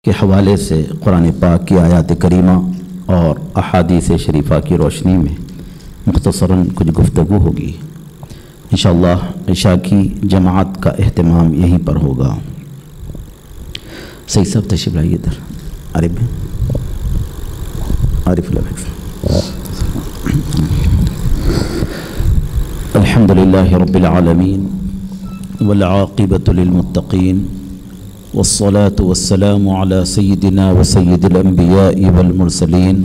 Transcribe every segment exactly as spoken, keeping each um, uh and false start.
کے حوالے سے قرآن پاک کی آیات کریمہ اور احادیث شریفہ کی روشنی میں مختصراً کچھ گفتگو ہوگی۔ انشاءاللہ عشاء کی جماعت کا اہتمام یہیں پر ہوگا۔ صحیح صاحب تشریف لائیے ادھر، عارف بھائی، عارف اللہ۔ الحمد للہ رب العالمین والعاقبۃ للمتقین والصلاة والسلام على سيدنا وسيد الأنبياء والمرسلين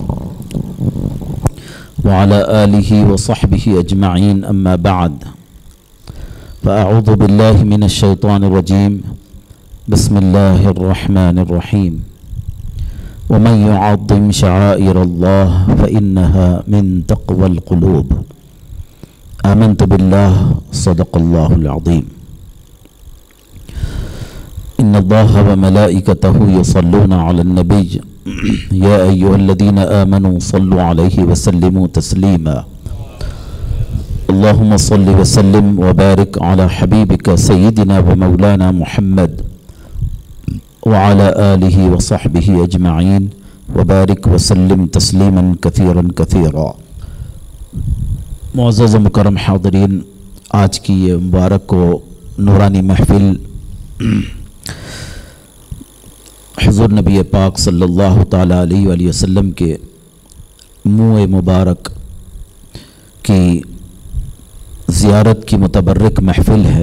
وعلى آله وصحبه أجمعين، أما بعد، فأعوذ بالله من الشيطان الرجيم، بسم الله الرحمن الرحيم، ومن يعظم شعائر الله فإنها من تقوى القلوب، آمنت بالله صدق الله العظيم۔ إن الله وملائكته يصلون على النبي يا أيها الذين آمنوا صلوا عليه وسلموا تسليما، اللهم صل وسلم وبارك على حبيبك سيدنا ومولانا محمد وعلى آله وصحبه أجمعين وبارك وسلم تسليما كثيرا كثيرا۔ معزز مکرم حاضرین، آج کی یہ مبارک و نورانی محفل حضور نبی پاک صلی اللہ تعالیٰ علیہ وآلہ وسلم کے منہ مبارک کی زیارت کی متبرک محفل ہے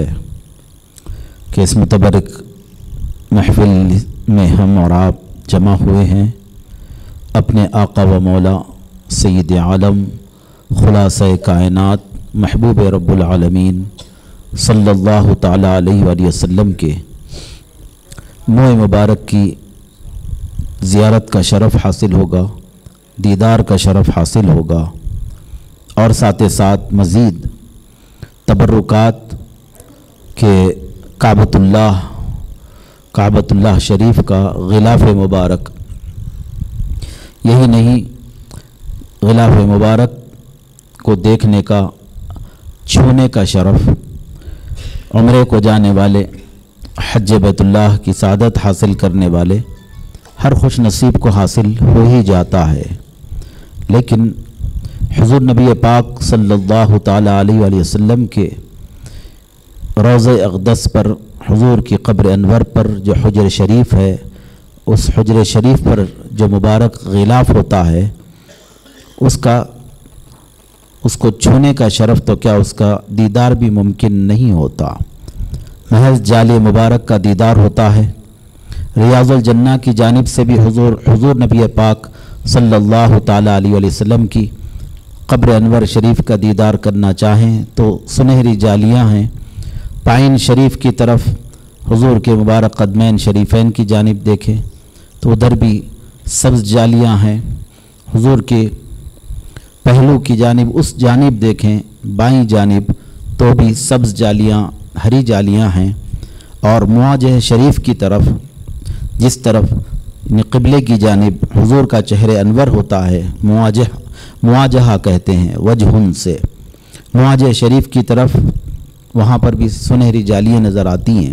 کہ اس متبرک محفل میں ہم اور آپ جمع ہوئے ہیں اپنے آقا و مولا سید عالم خلاصہ کائنات محبوب رب العالمین صلی اللہ تعالیٰ علیہ وآلہ وسلم کے منہ مبارک کی زیارت کا شرف حاصل ہوگا، دیدار کا شرف حاصل ہوگا، اور ساتھ ساتھ مزید تبرکات کے کعبۃ اللہ کعبۃ اللہ شریف کا غلاف مبارک، یہی نہیں غلاف مبارک کو دیکھنے کا، چھونے کا شرف عمرے کو جانے والے، حج بیت اللہ کی سعادت حاصل کرنے والے ہر خوش نصیب کو حاصل ہو ہی جاتا ہے، لیکن حضور نبی پاک صلی اللہ تعالیٰ علیہ وآلہ وسلم کے روضہ اقدس پر، حضور کی قبر انور پر جو حجر شریف ہے، اس حجر شریف پر جو مبارک غلاف ہوتا ہے، اس کا اس کو چھونے کا شرف تو کیا اس کا دیدار بھی ممکن نہیں ہوتا، محض جال مبارک کا دیدار ہوتا ہے۔ ریاض الجنہ کی جانب سے بھی حضور حضور نبی پاک صلی اللہ تعالیٰ علیہ وآلہ وسلم کی قبر انور شریف کا دیدار کرنا چاہیں تو سنہری جالیاں ہیں، پائن شریف کی طرف حضور کے مبارک قدمین شریفین کی جانب دیکھیں تو ادھر بھی سبز جالیاں ہیں، حضور کے پہلو کی جانب اس جانب دیکھیں بائیں جانب تو بھی سبز جالیاں، ہری جالیاں ہیں، اور مواجہ شریف کی طرف جس طرف قبلے کی جانب حضور کا چہرے انور ہوتا ہے، مواجہ مواجہہ کہتے ہیں وجہن سے، مواجہ شریف کی طرف وہاں پر بھی سنہری جالیاں نظر آتی ہیں۔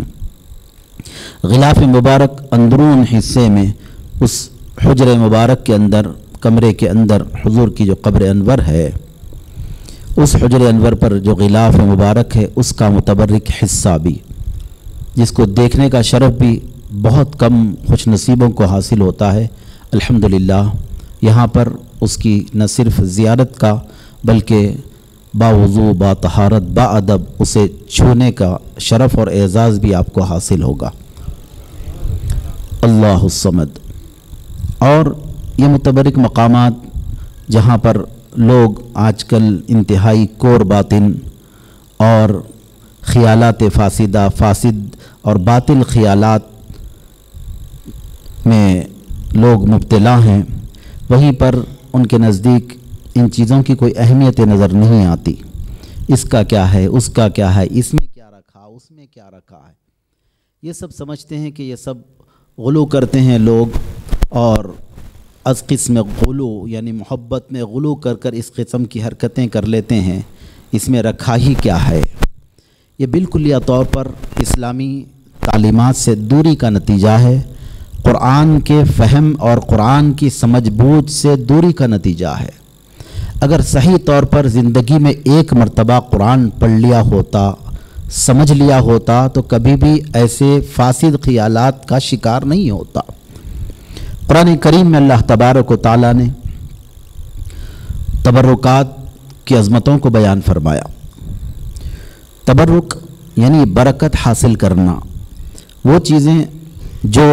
غلاف مبارک اندرون حصے میں اس حجر مبارک کے اندر، کمرے کے اندر حضور کی جو قبر انور ہے، اس حجر انور پر جو غلاف مبارک ہے، اس کا متبرک حصہ بھی، جس کو دیکھنے کا شرف بھی بہت کم خوش نصیبوں کو حاصل ہوتا ہے، الحمدللہ یہاں پر اس کی نہ صرف زیارت کا بلکہ باوضو، با طہارت، با ادب اسے چھونے کا شرف اور اعزاز بھی آپ کو حاصل ہوگا۔ اللہ الصمد۔ اور یہ متبرک مقامات جہاں پر لوگ آج کل انتہائی کور باطن اور خیالات فاسدہ، فاسد اور باطل خیالات میں لوگ مبتلا ہیں، وہیں پر ان کے نزدیک ان چیزوں کی کوئی اہمیت نظر نہیں آتی، اس کا کیا ہے، اس کا کیا ہے، اس میں کیا رکھا، اس میں کیا رکھا ہے، یہ سب سمجھتے ہیں کہ یہ سب غلو کرتے ہیں لوگ، اور از قسم غلو یعنی محبت میں غلو کر کر اس قسم کی حرکتیں کر لیتے ہیں، اس میں رکھا ہی کیا ہے۔ یہ بالکلیہ طور پر اسلامی تعلیمات سے دوری کا نتیجہ ہے قرآن کے فہم اور قرآن کی سمجھ بوجھ سے دوری کا نتیجہ ہے۔ اگر صحیح طور پر زندگی میں ایک مرتبہ قرآن پڑھ لیا ہوتا، سمجھ لیا ہوتا، تو کبھی بھی ایسے فاسد خیالات کا شکار نہیں ہوتا۔ قرآن کریم میں اللہ تبارک و تعالیٰ نے تبرکات کی عظمتوں کو بیان فرمایا۔ تبرک یعنی برکت حاصل کرنا، وہ چیزیں جو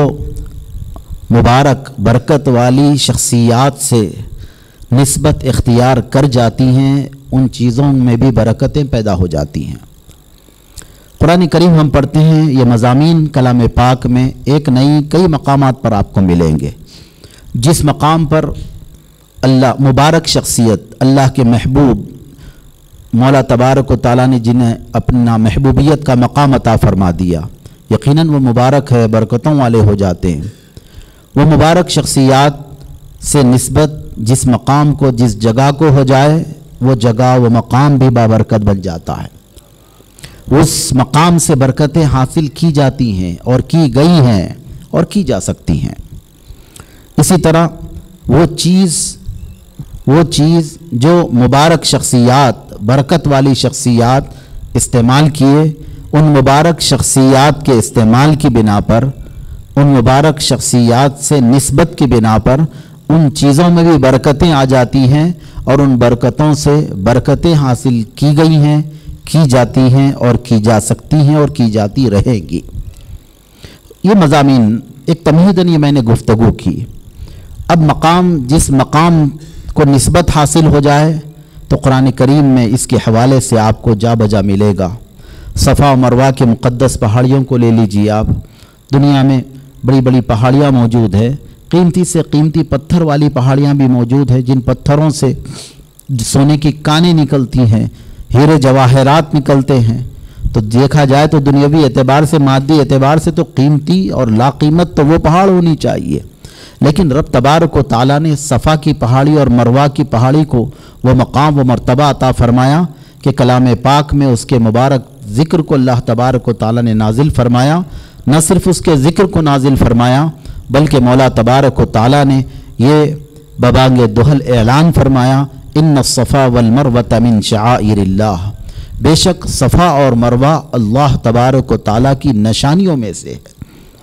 مبارک برکت والی شخصیات سے نسبت اختیار کر جاتی ہیں، ان چیزوں میں بھی برکتیں پیدا ہو جاتی ہیں۔ قرآن کریم ہم پڑھتے ہیں، یہ مضامین کلام پاک میں ایک نئی کئی مقامات پر آپ کو ملیں گے۔ جس مقام پر اللہ مبارک شخصیت، اللہ کے محبوب مولا تبارک و تعالیٰ نے جنہیں اپنا محبوبیت کا مقام عطا فرما دیا، یقیناً وہ مبارک ہے، برکتوں والے ہو جاتے ہیں۔ وہ مبارک شخصیات سے نسبت جس مقام کو، جس جگہ کو ہو جائے، وہ جگہ وہ مقام بھی بابرکت بن جاتا ہے۔ اس مقام سے برکتیں حاصل کی جاتی ہیں اور کی گئی ہیں اور کی جا سکتی ہیں۔ اسی طرح وہ چیز وہ چیز جو مبارک شخصیات، برکت والی شخصیات استعمال کیے، ان مبارک شخصیات کے استعمال کی بنا پر، ان مبارک شخصیات سے نسبت کی بنا پر ان چیزوں میں بھی برکتیں آ جاتی ہیں، اور ان برکتوں سے برکتیں حاصل کی گئی ہیں، کی جاتی ہیں اور کی جا سکتی ہیں اور کی جاتی رہے گی۔ یہ مضامین ایک تمہیداً یہ میں نے گفتگو کی۔ اب مقام، جس مقام کو نسبت حاصل ہو جائے تو قرآن کریم میں اس کے حوالے سے آپ کو جا بجا ملے گا۔ صفا و مروہ کے مقدس پہاڑیوں کو لے لیجیے آپ، دنیا میں بڑی بڑی پہاڑیاں موجود ہیں، قیمتی سے قیمتی پتھر والی پہاڑیاں بھی موجود ہیں، جن پتھروں سے سونے کی کانیں نکلتی ہیں، ہیرے جواہرات نکلتے ہیں۔ تو دیکھا جائے تو دنیاوی اعتبار سے، مادی اعتبار سے تو قیمتی اور لا قیمت تو وہ پہاڑ ہونی چاہیے، لیکن رب تبارک و تعالیٰ نے صفا کی پہاڑی اور مروہ کی پہاڑی کو وہ مقام و مرتبہ عطا فرمایا کہ کلام پاک میں اس کے مبارک ذکر کو اللہ تبارک و تعالیٰ نے نازل فرمایا۔ نہ صرف اس کے ذکر کو نازل فرمایا، بلکہ مولا تبارک و تعالیٰ نے یہ ببانگ دہل اعلان فرمایا، ان الصفا والمروۃ من شعائر اللہ، بے شک صفا اور مروہ اللہ تبارک و تعالیٰ کی نشانیوں میں سے ہے،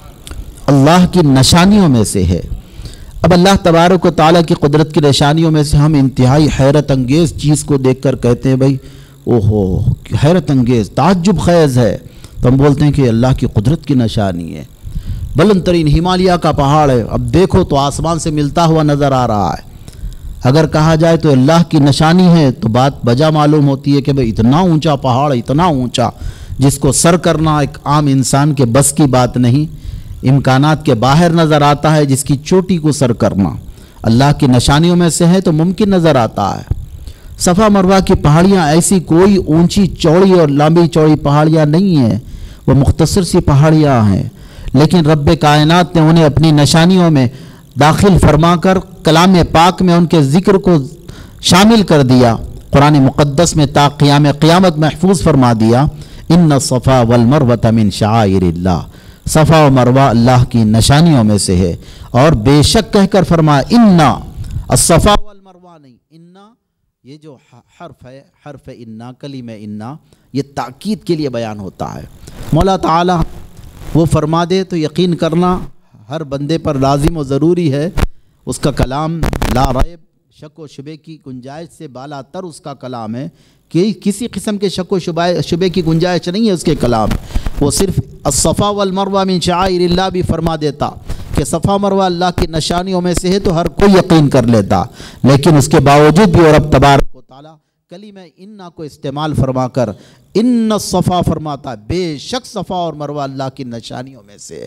اللہ کی نشانیوں میں سے ہے۔ اب اللہ تبارک و تعالیٰ کی قدرت کی نشانیوں میں سے ہم انتہائی حیرت انگیز چیز کو دیکھ کر کہتے ہیں بھائی اوہو حیرت انگیز، تعجب خیز ہے، تو ہم بولتے ہیں کہ اللہ کی قدرت کی نشانی ہے۔ بلند ترین ہمالیہ کا پہاڑ ہے، اب دیکھو تو آسمان سے ملتا ہوا نظر آ رہا ہے۔ اگر کہا جائے تو اللہ کی نشانی ہے تو بات بجا معلوم ہوتی ہے کہ بھئی اتنا اونچا پہاڑ، اتنا اونچا، جس کو سر کرنا ایک عام انسان کے بس کی بات نہیں، امکانات کے باہر نظر آتا ہے، جس کی چوٹی کو سر کرنا اللہ کی نشانیوں میں سے ہے تو ممکن نظر آتا ہے۔ صفا مروہ کی پہاڑیاں ایسی کوئی اونچی چوڑی اور لمبی چوڑی پہاڑیاں نہیں ہیں، وہ مختصر سی پہاڑیاں ہیں، لیکن رب کائنات نے انہیں اپنی نشانیوں میں داخل فرما کر کلام پاک میں ان کے ذکر کو شامل کر دیا، قرآن مقدس میں تا قیام قیامت محفوظ فرما دیا۔ ان الصفا والمروۃ من شعائر اللہ، صفا و مروہ اللہ کی نشانیوں میں سے ہے، اور بے شک کہہ کر فرمایا انا، الصفا والمروہ نہیں، انا یہ جو حرف ہے، حرف انا، کلمہ انا، یہ تاکید کے لیے بیان ہوتا ہے۔ مولا تعالی وہ فرما دے تو یقین کرنا ہر بندے پر لازم و ضروری ہے۔ اس کا کلام لا ریب، شک و شبے کی گنجائش سے بالا تر اس کا کلام ہے، کہ کسی قسم کے شک و شبے کی گنجائش نہیں ہے اس کے کلام۔ وہ صرف الصفا والمروہ من شعائر اللہ بھی فرما دیتا کہ صفا مروہ اللہ کی نشانیوں میں سے ہے تو ہر کوئی یقین کر لیتا، لیکن اس کے باوجود بھی رب تبارک و تعالی کلمہ انا کو استعمال فرما کر ان الصفا فرماتا، بے شک صفا اور مروہ اللہ کی نشانیوں میں سے ہے۔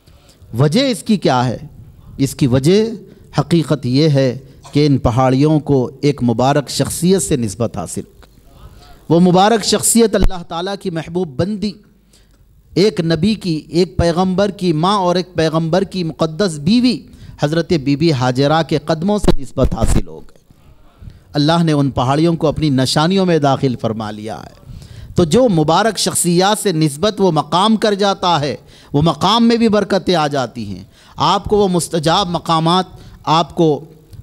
وجہ اس کی کیا ہے؟ اس کی وجہ حقیقت یہ ہے کہ ان پہاڑیوں کو ایک مبارک شخصیت سے نسبت حاصل، وہ مبارک شخصیت اللہ تعالیٰ کی محبوب بندی، ایک نبی کی، ایک پیغمبر کی ماں اور ایک پیغمبر کی مقدس بیوی حضرت بی بی ہاجرہ کے قدموں سے نسبت حاصل ہو گئی۔ اللہ نے ان پہاڑیوں کو اپنی نشانیوں میں داخل فرما لیا ہے۔ تو جو مبارک شخصیات سے نسبت وہ مقام کر جاتا ہے وہ مقام میں بھی برکتیں آ جاتی ہیں۔ آپ کو وہ مستجاب مقامات، آپ کو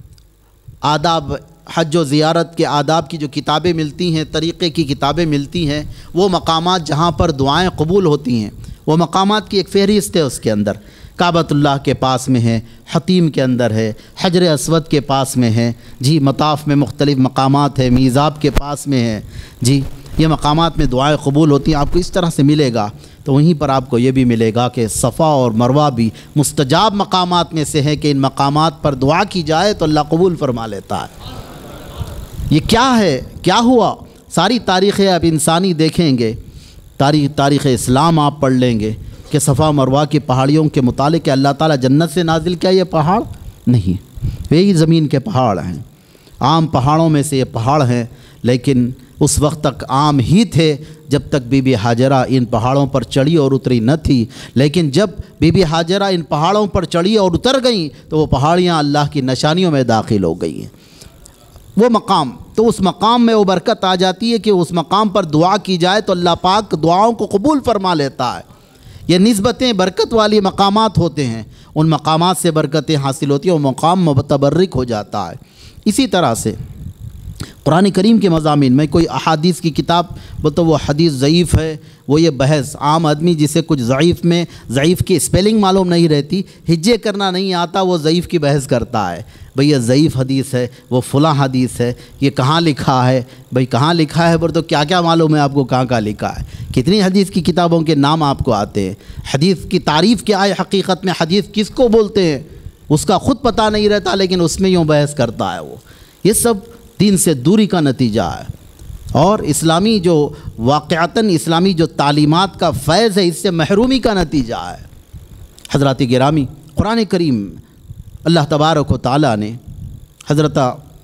آداب حج و زیارت کے آداب کی جو کتابیں ملتی ہیں، طریقے کی کتابیں ملتی ہیں، وہ مقامات جہاں پر دعائیں قبول ہوتی ہیں، وہ مقامات کی ایک فہرست ہے۔ اس کے اندر کعبۃ اللہ کے پاس میں ہے، حتیم کے اندر ہے، حجر اسود کے پاس میں ہے، جی مطاف میں مختلف مقامات ہیں، میزاب کے پاس میں ہے، جی یہ مقامات میں دعائیں قبول ہوتی ہیں۔ آپ کو اس طرح سے ملے گا، تو وہیں پر آپ کو یہ بھی ملے گا کہ صفا اور مروہ بھی مستجاب مقامات میں سے ہے کہ ان مقامات پر دعا کی جائے تو اللہ قبول فرما لیتا ہے۔ یہ کیا ہے، کیا ہوا؟ ساری تاریخیں اب انسانی دیکھیں گے، تاریخ تاریخ اسلام آپ پڑھ لیں گے کہ صفا مروہ کی پہاڑیوں کے متعلق کہ اللہ تعالیٰ جنت سے نازل کیا یہ پہاڑ نہیں، یہی زمین کے پہاڑ ہیں، عام پہاڑوں میں سے یہ پہاڑ ہیں، لیکن اس وقت تک عام ہی تھے جب تک بی بی ہاجرہ ان پہاڑوں پر چڑھی اور اتری نہ تھی، لیکن جب بی بی ہاجرہ ان پہاڑوں پر چڑھی اور اتر گئیں تو وہ پہاڑیاں اللہ کی نشانیوں میں داخل ہو گئی ہیں۔ وہ مقام، تو اس مقام میں وہ برکت آ جاتی ہے کہ اس مقام پر دعا کی جائے تو اللہ پاک دعاؤں کو قبول فرما لیتا ہے۔ یہ نسبتیں برکت والی مقامات ہوتے ہیں، ان مقامات سے برکتیں حاصل ہوتی ہیں، وہ مقام متبرک ہو جاتا ہے۔ اسی طرح سے قرآن کریم کے مضامین میں کوئی احادیث کی کتاب بولتا وہ حدیث ضعیف ہے، وہ یہ بحث عام آدمی جسے کچھ ضعیف میں ضعیف کی اسپیلنگ معلوم نہیں رہتی، ہجے کرنا نہیں آتا، وہ ضعیف کی بحث کرتا ہے، بھئی یہ ضعیف حدیث ہے، وہ فلاں حدیث ہے، یہ کہاں لکھا ہے، بھئی کہاں لکھا ہے پر تو کیا کیا معلوم ہے آپ کو کہاں کہاں لکھا ہے؟ کتنی حدیث کی کتابوں کے نام آپ کو آتے ہیں، حدیث کی تعریف کیا ہے، حقیقت میں حدیث کس کو بولتے ہیں اس کا خود پتہ نہیں رہتا، لیکن اس میں یوں بحث کرتا ہے وہ۔ یہ سب دین سے دوری کا نتیجہ ہے، اور اسلامی جو واقعتاً اسلامی جو تعلیمات کا فیض ہے اس سے محرومی کا نتیجہ ہے۔ حضرات گرامی، قرآن کریم اللہ تبارک و تعالیٰ نے حضرت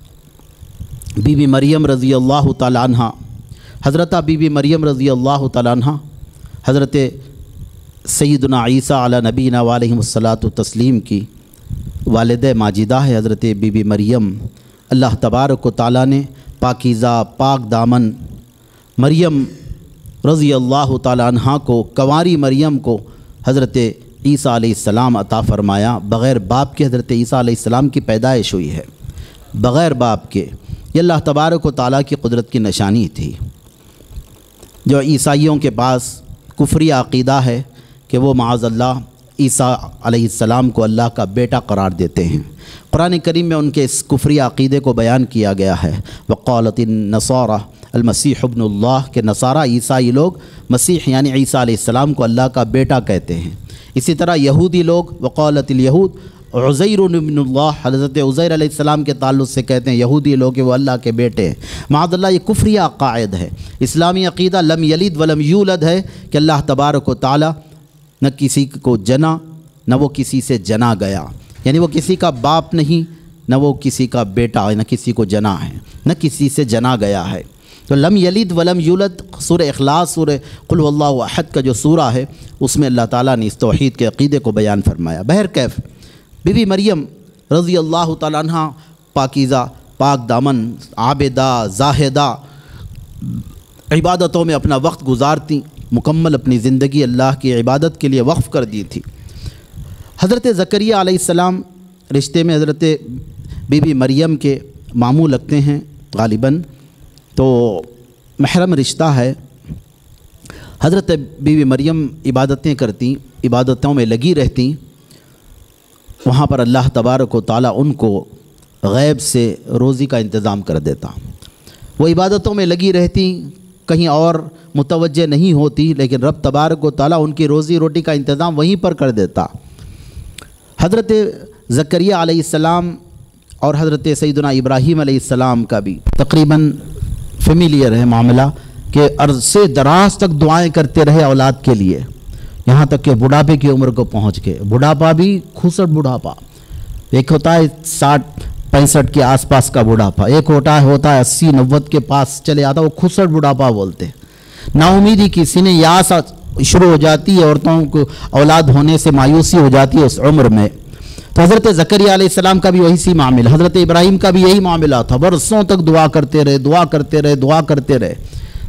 بی بی مریم رضی اللہ تعالیٰ عنہ حضرت بی بی مریم رضی اللہ تعالیٰ عنہ حضرت سیدنا عیسیٰ علی نبینا علیہ الصلاۃ والتسلیم کی والدہ ماجدہ ہے حضرت بی بی مریم۔ اللہ تبارک و تعالیٰ نے پاکیزہ پاک دامن مریم رضی اللہ تعالیٰ عنہ کو، کنواری مریم کو حضرت عیسیٰ علیہ السلام عطا فرمایا۔ بغیر باپ کے حضرت عیسیٰ علیہ السلام کی پیدائش ہوئی ہے، بغیر باپ کے۔ یہ اللہ تبارک و تعالیٰ کی قدرت کی نشانی تھی۔ جو عیسائیوں کے پاس کفری عقیدہ ہے کہ وہ معاذ اللہ عیسیٰ علیہ السلام کو اللہ کا بیٹا قرار دیتے ہیں، قرآن کریم میں ان کے اس کفری عقیدے کو بیان کیا گیا ہے۔ وقالت النصارى المسیح ابن اللہ، کہ نصارہ عیسائی لوگ مسیح یعنی عیسیٰ علیہ السلام کو اللہ کا بیٹا کہتے ہیں۔ اسی طرح یہودی لوگ وقالت الیہود عزیر ابن اللہ، حضرت عزیر علیہ السلام کے تعلق سے کہتے ہیں یہودی لوگ کہ وہ اللہ کے بیٹے ہیں۔ معاذ اللہ یہ کفری عقائد ہے۔ اسلامی عقیدہ لم یلد ولم یولد ہے کہ اللہ تبارک و تعالی نہ کسی کو جنا نہ وہ کسی سے جنا گیا، یعنی وہ کسی کا باپ نہیں، نہ وہ کسی کا بیٹا، نہ کسی کو جنا ہے، نہ کسی سے جنا گیا ہے۔ تو لم یلد ولم یولد سورہ اخلاص، سورہ قل هو اللہ احد کا جو سورہ ہے اس میں اللہ تعالیٰ نے اس توحید کے عقیدے کو بیان فرمایا۔ بہرکیف بی بی مریم رضی اللہ تعالیٰ عنہ پاکیزہ پاک دامن عابدہ زاہدہ عبادتوں میں اپنا وقت گزارتی، مکمل اپنی زندگی اللہ کی عبادت کے لیے وقف کر دی تھی۔ حضرت زکریا علیہ السلام رشتے میں حضرت بی بی مریم کے ماموں لگتے ہیں غالباً، تو محرم رشتہ ہے۔ حضرت بی بی مریم عبادتیں کرتی، عبادتوں میں لگی رہتی، وہاں پر اللہ تبارک و تعالیٰ ان کو غیب سے روزی کا انتظام کر دیتا۔ وہ عبادتوں میں لگی رہتی، کہیں اور متوجہ نہیں ہوتی، لیکن رب تبارک و تعالیٰ ان کی روزی روٹی کا انتظام وہیں پر کر دیتا۔ حضرت زکریا علیہ السلام اور حضرت سیدنا ابراہیم علیہ السلام کا بھی تقریباً فیملیئر ہے معاملہ کہ عرصے دراز تک دعائیں کرتے رہے اولاد کے لیے، یہاں تک کہ بڑھاپے کی عمر کو پہنچ کے۔ بڑھاپا بھی کھوسٹ بڑھاپا، ایک ہوتا ہے ساٹھ پینسٹھ کے آس پاس کا بڑھاپا، ایک ہوتا ہے ہوتا ہے اسی نوت کے پاس چلے آتا، وہ کھوسٹ بڑھاپا بولتے ہیں۔ نا امیدی کسی نے یاس شروع ہو جاتی ہے، عورتوں کو اولاد ہونے سے مایوسی ہو جاتی ہے اس عمر میں۔ تو حضرت زکریا علیہ السلام کا بھی وہی سی معاملہ، حضرت ابراہیم کا بھی یہی معاملہ تھا، برسوں تک دعا کرتے رہے دعا کرتے رہے دعا کرتے رہے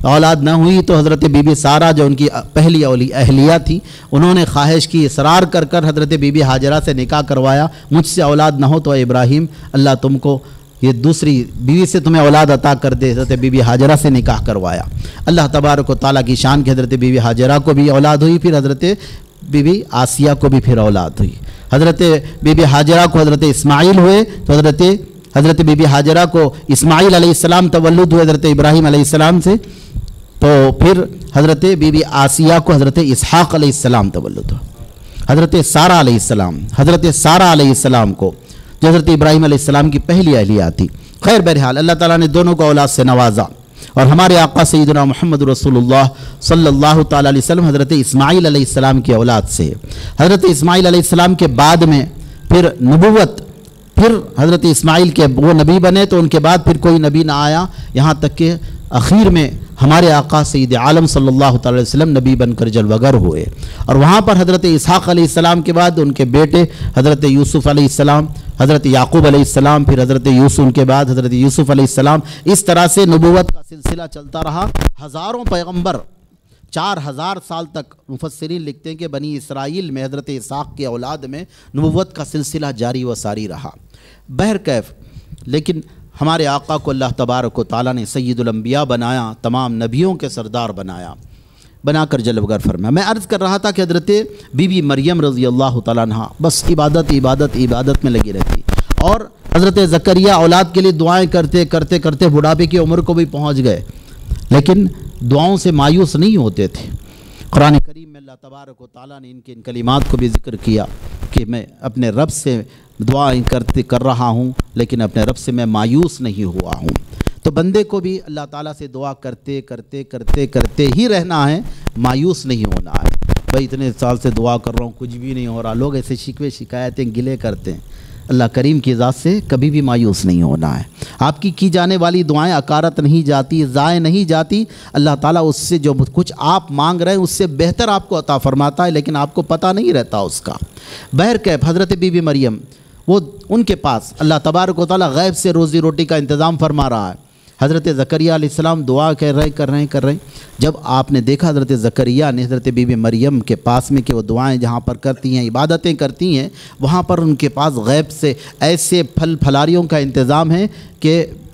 اولاد نہ ہوئی تو حضرت بی بی سارہ جو ان کی پہلی اولی اہلیہ تھی، انہوں نے خواہش کی، اصرار کر کر حضرت بی بی ہاجرہ سے نکاح کروایا، مجھ سے اولاد نہ ہو تو اے ابراہیم اللہ تم کو یہ دوسری بیوی سے تمہیں اولاد عطا کر دے۔ حضرت بی بی ہاجرہ سے نکاح کروایا۔ اللہ تبارک و تعالیٰ کی شان کہ حضرت بی بی ہاجرہ کو بھی اولاد ہوئی، پھر حضرت بی بی آسیہ کو بھی پھر اولاد ہوئی۔ حضرت بی بی ہاجرہ کو حضرت اسماعیل ہوئے تو حضرت حضرت بی بی ہاجرہ کو اسماعیل علیہ السلام تولد ہوئے حضرت ابراہیم علیہ السلام سے، تو پھر حضرت بی بی آسیہ کو حضرت اسحاق علیہ السلام تولد ہوا۔ حضرت سارہ علیہ السلام حضرت سارہ علیہ السلام کو جو حضرت ابراہیم علیہ السلام کی پہلی اہلیہ تھی۔ خیر بہرحال اللہ تعالیٰ نے دونوں کو اولاد سے نوازا، اور ہمارے آقا سیدنا محمد رسول اللہ صلی اللہ تعالیٰ علیہ وسلم حضرت اسماعیل علیہ السلام کی اولاد سے۔ حضرت اسماعیل علیہ السلام کے بعد میں پھر نبوت، پھر حضرت اسماعیل کے وہ نبی بنے تو ان کے بعد پھر کوئی نبی نہ آیا، یہاں تک کہ اخیر میں ہمارے آقا سید عالم صلی اللہ تعالی وسلم نبی بن کر جلوہ گر ہوئے، اور وہاں پر حضرت اسحاق علیہ السلام کے بعد ان کے بیٹے حضرت یوسف علیہ السلام، حضرت یعقوب علیہ السلام، پھر حضرت یوسف ان کے بعد حضرت یوسف علیہ السلام، اس طرح سے نبوت کا سلسلہ چلتا رہا۔ ہزاروں پیغمبر، چار ہزار سال تک مفسرین لکھتے ہیں کہ بنی اسرائیل میں حضرت اسحاق کی اولاد میں نبوت کا سلسلہ جاری و ساری رہا۔ بہرکیف لیکن ہمارے آقا کو اللہ تبارک و تعالیٰ نے سید الانبیاء بنایا، تمام نبیوں کے سردار بنایا، بنا کر جلوہ گر فرمایا۔ میں عرض کر رہا تھا کہ حضرت بی بی مریم رضی اللہ تعالیٰ عنہ بس عبادت عبادت عبادت میں لگی رہتی، اور حضرت زکریا اولاد کے لیے دعائیں کرتے کرتے کرتے بڑھاپے کی عمر کو بھی پہنچ گئے، لیکن دعاؤں سے مایوس نہیں ہوتے تھے۔ قرآن کریم میں اللہ تبارک و تعالیٰ نے ان کے ان کلمات کو بھی ذکر کیا کہ میں اپنے رب سے دعائیں کرتے کر رہا ہوں لیکن اپنے رب سے میں مایوس نہیں ہوا ہوں۔ تو بندے کو بھی اللہ تعالیٰ سے دعا کرتے کرتے کرتے کرتے ہی رہنا ہے، مایوس نہیں ہونا ہے۔ بھائی اتنے سال سے دعا کر رہا ہوں کچھ بھی نہیں ہو رہا، لوگ ایسے شکوے شکایتیں گلے کرتے ہیں، اللہ کریم کی ذات سے کبھی بھی مایوس نہیں ہونا ہے۔ آپ کی کی جانے والی دعائیں اکارت نہیں جاتی، ضائع نہیں جاتی، اللہ تعالیٰ اس سے جو کچھ آپ مانگ رہے ہیں اس سے بہتر آپ کو عطا فرماتا ہے، لیکن آپ کو پتہ نہیں رہتا اس کا۔ بہرکیف حضرت بی بی مریم، وہ ان کے پاس اللہ تبارک و تعالیٰ غیب سے روزی روٹی کا انتظام فرما رہا ہے۔ حضرت زکریا علیہ السلام دعا کر رہے کر رہے کر رہے جب آپ نے دیکھا حضرت زکریا نے حضرت بی بی مریم کے پاس میں کہ وہ دعائیں جہاں پر کرتی ہیں، عبادتیں کرتی ہیں، وہاں پر ان کے پاس غیب سے ایسے پھل پھلاریوں کا انتظام ہے کہ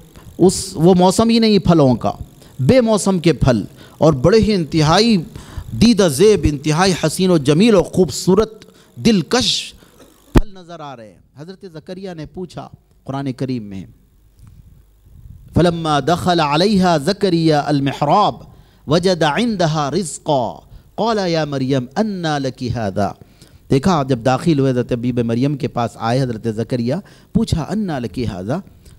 اس وہ موسم ہی نہیں پھلوں کا، بے موسم کے پھل، اور بڑے ہی انتہائی دیدہ زیب، انتہائی حسین و جمیل و خوبصورت دلکش پھل نظر آ رہے ہیں۔ حضرت زکریا نے پوچھا قرآن کریم میں، فلما دخل علیہا زکریا المحراب وجد عندها رزقا قال یا مریم انا لکی هذا۔ دیکھا جب داخل ہوئے حضرت بی بی مریم کے پاس آئے حضرت زکریا، پوچھا انا لکی هذا،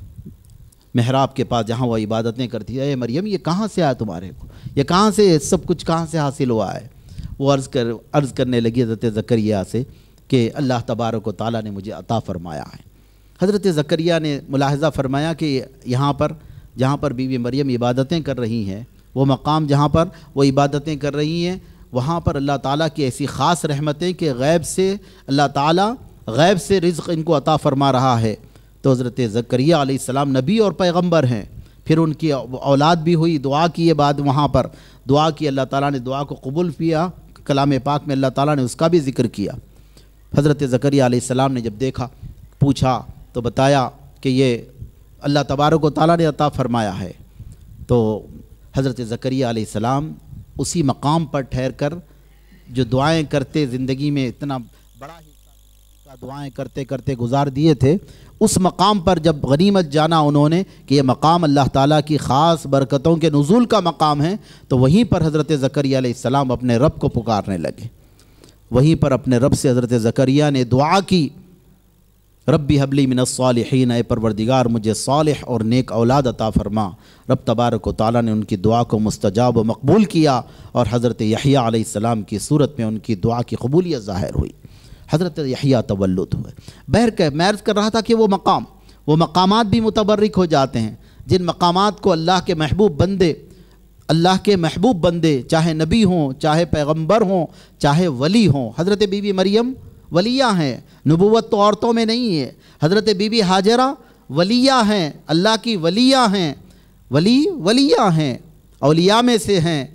محراب کے پاس جہاں وہ عبادتیں کرتی ہے، اے مریم یہ کہاں سے آیا تمہارے کو، یہ کہاں سے سب کچھ کہاں سے حاصل ہوا ہے؟ وہ عرض کر عرض کرنے لگی حضرت زکریا سے کہ اللہ تبارک و تعالیٰ نے مجھے عطا فرمایا ہے۔ حضرت زکریا نے ملاحظہ فرمایا کہ یہاں پر جہاں پر بی بی مریم عبادتیں کر رہی ہیں، وہ مقام جہاں پر وہ عبادتیں کر رہی ہیں، وہاں پر اللہ تعالیٰ کی ایسی خاص رحمتیں کہ غیب سے اللہ تعالیٰ غیب سے رزق ان کو عطا فرما رہا ہے۔ تو حضرت زکریا علیہ السلام نبی اور پیغمبر ہیں، پھر ان کی اولاد بھی ہوئی، دعا کیے بعد وہاں پر دعا کی، اللہ تعالیٰ نے دعا کو قبول کیا، کلام پاک میں اللہ تعالیٰ نے اس کا بھی ذکر کیا۔ حضرت زکریا علیہ السلام نے جب دیکھا، پوچھا تو بتایا کہ یہ اللہ تبارک و تعالیٰ نے عطا فرمایا ہے۔ تو حضرت زکریا علیہ السلام اسی مقام پر ٹھہر کر جو دعائیں کرتے، زندگی میں اتنا بڑا حصہ دعائیں کرتے کرتے گزار دیے تھے، اس مقام پر جب غنیمت جانا انہوں نے کہ یہ مقام اللہ تعالیٰ کی خاص برکتوں کے نزول کا مقام ہے، تو وہیں پر حضرت زکریا علیہ السلام اپنے رب کو پکارنے لگے، وہیں پر اپنے رب سے حضرت زکریا نے دعا کی، ربی حبلی من الصالحین، اے پروردگار مجھے صالح اور نیک اولاد عطا فرما۔ رب تبارک و تعالیٰ نے ان کی دعا کو مستجاب و مقبول کیا، اور حضرت یحییٰ علیہ السلام کی صورت میں ان کی دعا کی قبولیت ظاہر ہوئی، حضرت یحییٰ تولد ہوئے۔ بہرکیف میں عرض کر رہا تھا کہ وہ مقام وہ مقامات بھی متبرک ہو جاتے ہیں، جن مقامات کو اللہ کے محبوب بندے اللہ کے محبوب بندے چاہے نبی ہوں، چاہے پیغمبر ہوں، چاہے ولی ہوں۔ حضرت بی بی مریم ولیہ ہیں، نبوت تو عورتوں میں نہیں ہے۔ حضرت بی بی ہاجرہ ولیہ ہیں، اللہ کی ولیہ ہیں، ولی ولیہ ہیں، اولیاء میں سے ہیں،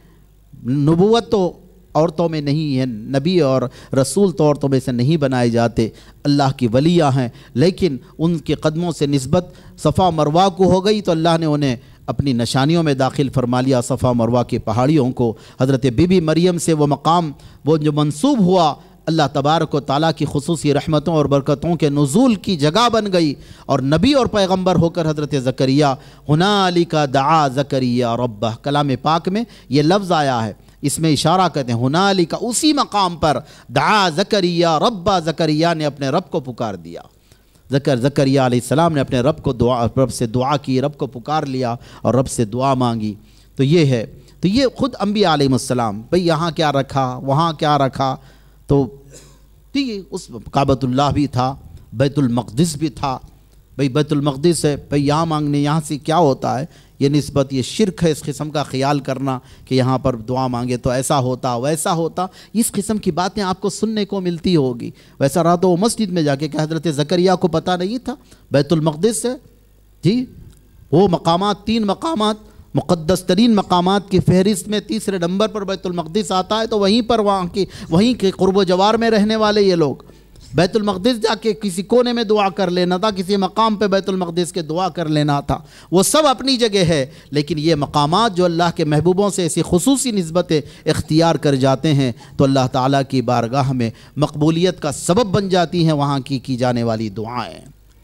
نبوت تو عورتوں میں نہیں ہے، نبی اور رسول تو عورتوں میں سے نہیں بنائے جاتے، اللہ کی ولیاں ہیں، لیکن ان کے قدموں سے نسبت صفا مروہ کو ہو گئی تو اللہ نے انہیں اپنی نشانیوں میں داخل فرما لیا، صفا مروہ کی پہاڑیوں کو۔ حضرت بی بی مریم سے وہ مقام وہ جو منسوب ہوا، اللہ تبارک و تعالیٰ کی خصوصی رحمتوں اور برکتوں کے نزول کی جگہ بن گئی، اور نبی اور پیغمبر ہو کر حضرت زکریا، ہنالک دعا زکریا ربہ، کلام پاک میں یہ لفظ آیا ہے، اس میں اشارہ کرتے ہیں ہنالک، اسی مقام پر دعا زکریا ربہ، زکریا نے اپنے رب کو پکار دیا، زکر زکریا علیہ السلام نے اپنے رب کو دعا رب سے دعا کی، رب کو پکار لیا اور رب سے دعا مانگی۔ تو یہ ہے، تو یہ خود انبیاء علیہ السلام، بھئی یہاں کیا رکھا، وہاں کیا رکھا، تو ٹھیک ہے، اس کعبۃ اللہ بھی تھا، بیت المقدس بھی تھا، بھئی بیت المقدس ہے، بھئی یہاں مانگنے یہاں سے کیا ہوتا ہے، یہ نسبت، یہ شرک ہے، اس قسم کا خیال کرنا کہ یہاں پر دعا مانگے تو ایسا ہوتا ویسا ہوتا، اس قسم کی باتیں آپ کو سننے کو ملتی ہوگی۔ ویسا رہا تو وہ مسجد میں جا کے کہ حضرت زکریا کو پتہ نہیں تھا بیت المقدس ہے، جی وہ مقامات، تین مقامات مقدس ترین مقامات کی فہرست میں تیسرے نمبر پر بیت المقدس آتا ہے، تو وہیں پر وہاں کی وہیں کے قرب و جوار میں رہنے والے یہ لوگ بیت المقدس جا کے کسی کونے میں دعا کر لینا تھا، کسی مقام پہ بیت المقدس کے دعا کر لینا تھا، وہ سب اپنی جگہ ہے، لیکن یہ مقامات جو اللہ کے محبوبوں سے ایسی خصوصی نسبتیں اختیار کر جاتے ہیں تو اللہ تعالیٰ کی بارگاہ میں مقبولیت کا سبب بن جاتی ہیں وہاں کی کی جانے والی دعائیں،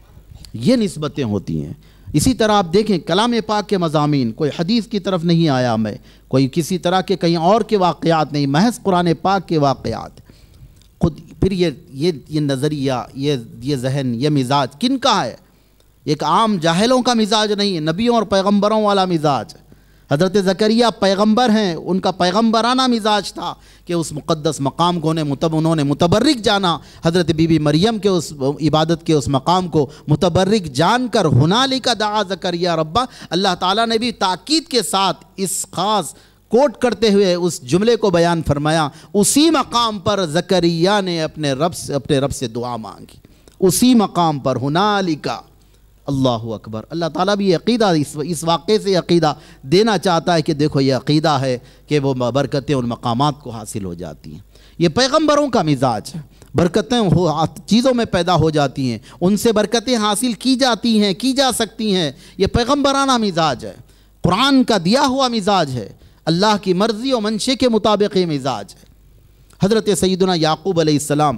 یہ نسبتیں ہوتی ہیں۔ اسی طرح آپ دیکھیں کلام پاک کے مضامین، کوئی حدیث کی طرف نہیں آیا میں، کوئی کسی طرح کے کہیں اور کے واقعات نہیں، محض قرآن پاک کے واقعات۔ خود پھر یہ یہ یہ نظریہ، یہ یہ ذہن، یہ مزاج کن کا ہے؟ ایک عام جاہلوں کا مزاج نہیں ہے، نبیوں اور پیغمبروں والا مزاج ہے۔ حضرت زکریا پیغمبر ہیں، ان کا پیغمبرانہ مزاج تھا کہ اس مقدس مقام کو انہوں نے متبرک جانا، حضرت بی بی مریم کے اس عبادت کے اس مقام کو متبرک جان کر ہنالک دعا زکریا ربہ، اللہ تعالیٰ نے بھی تاکید کے ساتھ اس خاص کوٹ کرتے ہوئے اس جملے کو بیان فرمایا، اسی مقام پر زکریا نے اپنے رب سے اپنے رب سے دعا مانگی، اسی مقام پر ہنالک۔ اللہ اکبر، اللہ تعالیٰ بھی یہ عقیدہ اس اس واقعے سے عقیدہ دینا چاہتا ہے کہ دیکھو یہ عقیدہ ہے کہ وہ برکتیں ان مقامات کو حاصل ہو جاتی ہیں، یہ پیغمبروں کا مزاج ہے، برکتیں ہو چیزوں میں پیدا ہو جاتی ہیں، ان سے برکتیں حاصل کی جاتی ہیں، کی جا سکتی ہیں، یہ پیغمبرانہ مزاج ہے، قرآن کا دیا ہوا مزاج ہے، اللہ کی مرضی و منشے کے مطابق یہ مزاج ہے۔ حضرت سیدنا یعقوب علیہ السلام،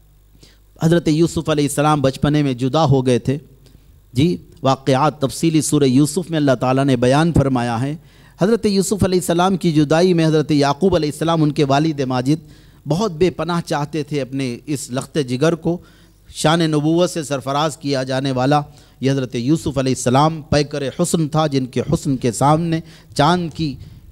حضرت یوسف علیہ السلام بچپنے میں جدا ہو گئے تھے، جی واقعات تفصیلی سورہ یوسف میں اللہ تعالیٰ نے بیان فرمایا ہے۔ حضرت یوسف علیہ السلام کی جدائی میں حضرت یعقوب علیہ السلام، ان کے والد ماجد بہت بے پناہ چاہتے تھے اپنے اس لخت جگر کو، شان نبوت سے سرفراز کیا جانے والا یہ حضرت یوسف علیہ السلام پیکر حسن تھا، جن کے حسن کے سامنے چاند کی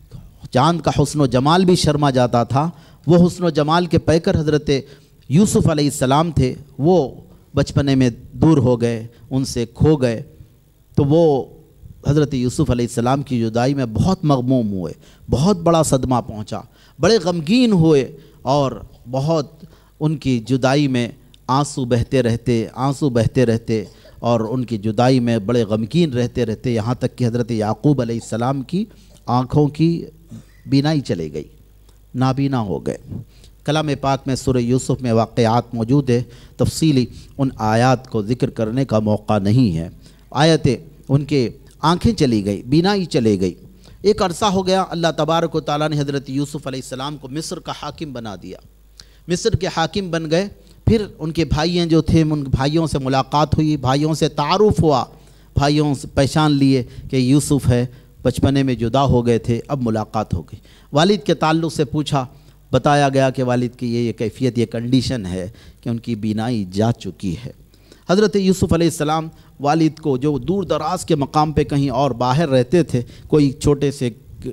چاند کا حسن و جمال بھی شرما جاتا تھا، وہ حسن و جمال کے پیکر حضرت یوسف علیہ السلام تھے، وہ بچپنے میں دور ہو گئے، ان سے کھو گئے، تو وہ حضرت یوسف علیہ السلام کی جدائی میں بہت مغموم ہوئے، بہت بڑا صدمہ پہنچا، بڑے غمگین ہوئے، اور بہت ان کی جدائی میں آنسو بہتے رہتے آنسو بہتے رہتے اور ان کی جدائی میں بڑے غمگین رہتے رہتے یہاں تک کہ حضرت یعقوب علیہ السلام کی آنکھوں کی بینائی چلے گئی، نابینا ہو گئے۔ کلام پاک میں سورہ یوسف میں واقعات موجود ہے، تفصیلی ان آیات کو ذکر کرنے کا موقع نہیں ہے۔ آیتیں ان کے آنکھیں چلی گئی، بینائی چلے گئی، ایک عرصہ ہو گیا، اللہ تبارک و تعالیٰ نے حضرت یوسف علیہ السلام کو مصر کا حاکم بنا دیا، مصر کے حاکم بن گئے۔ پھر ان کے بھائیوں جو تھے، ان بھائیوں سے ملاقات ہوئی، بھائیوں سے تعارف ہوا، بھائیوں سے پہچان لیے کہ یوسف ہے، بچپنے میں جدا ہو گئے تھے، اب ملاقات ہو گئی۔ والد کے تعلق سے پوچھا، بتایا گیا کہ والد کی یہ یہ کیفیت، یہ کنڈیشن ہے کہ ان کی بینائی جا چکی ہے۔ حضرت یوسف علیہ السلام والد کو، جو دور دراز کے مقام پہ کہیں اور باہر رہتے تھے، کوئی چھوٹے سے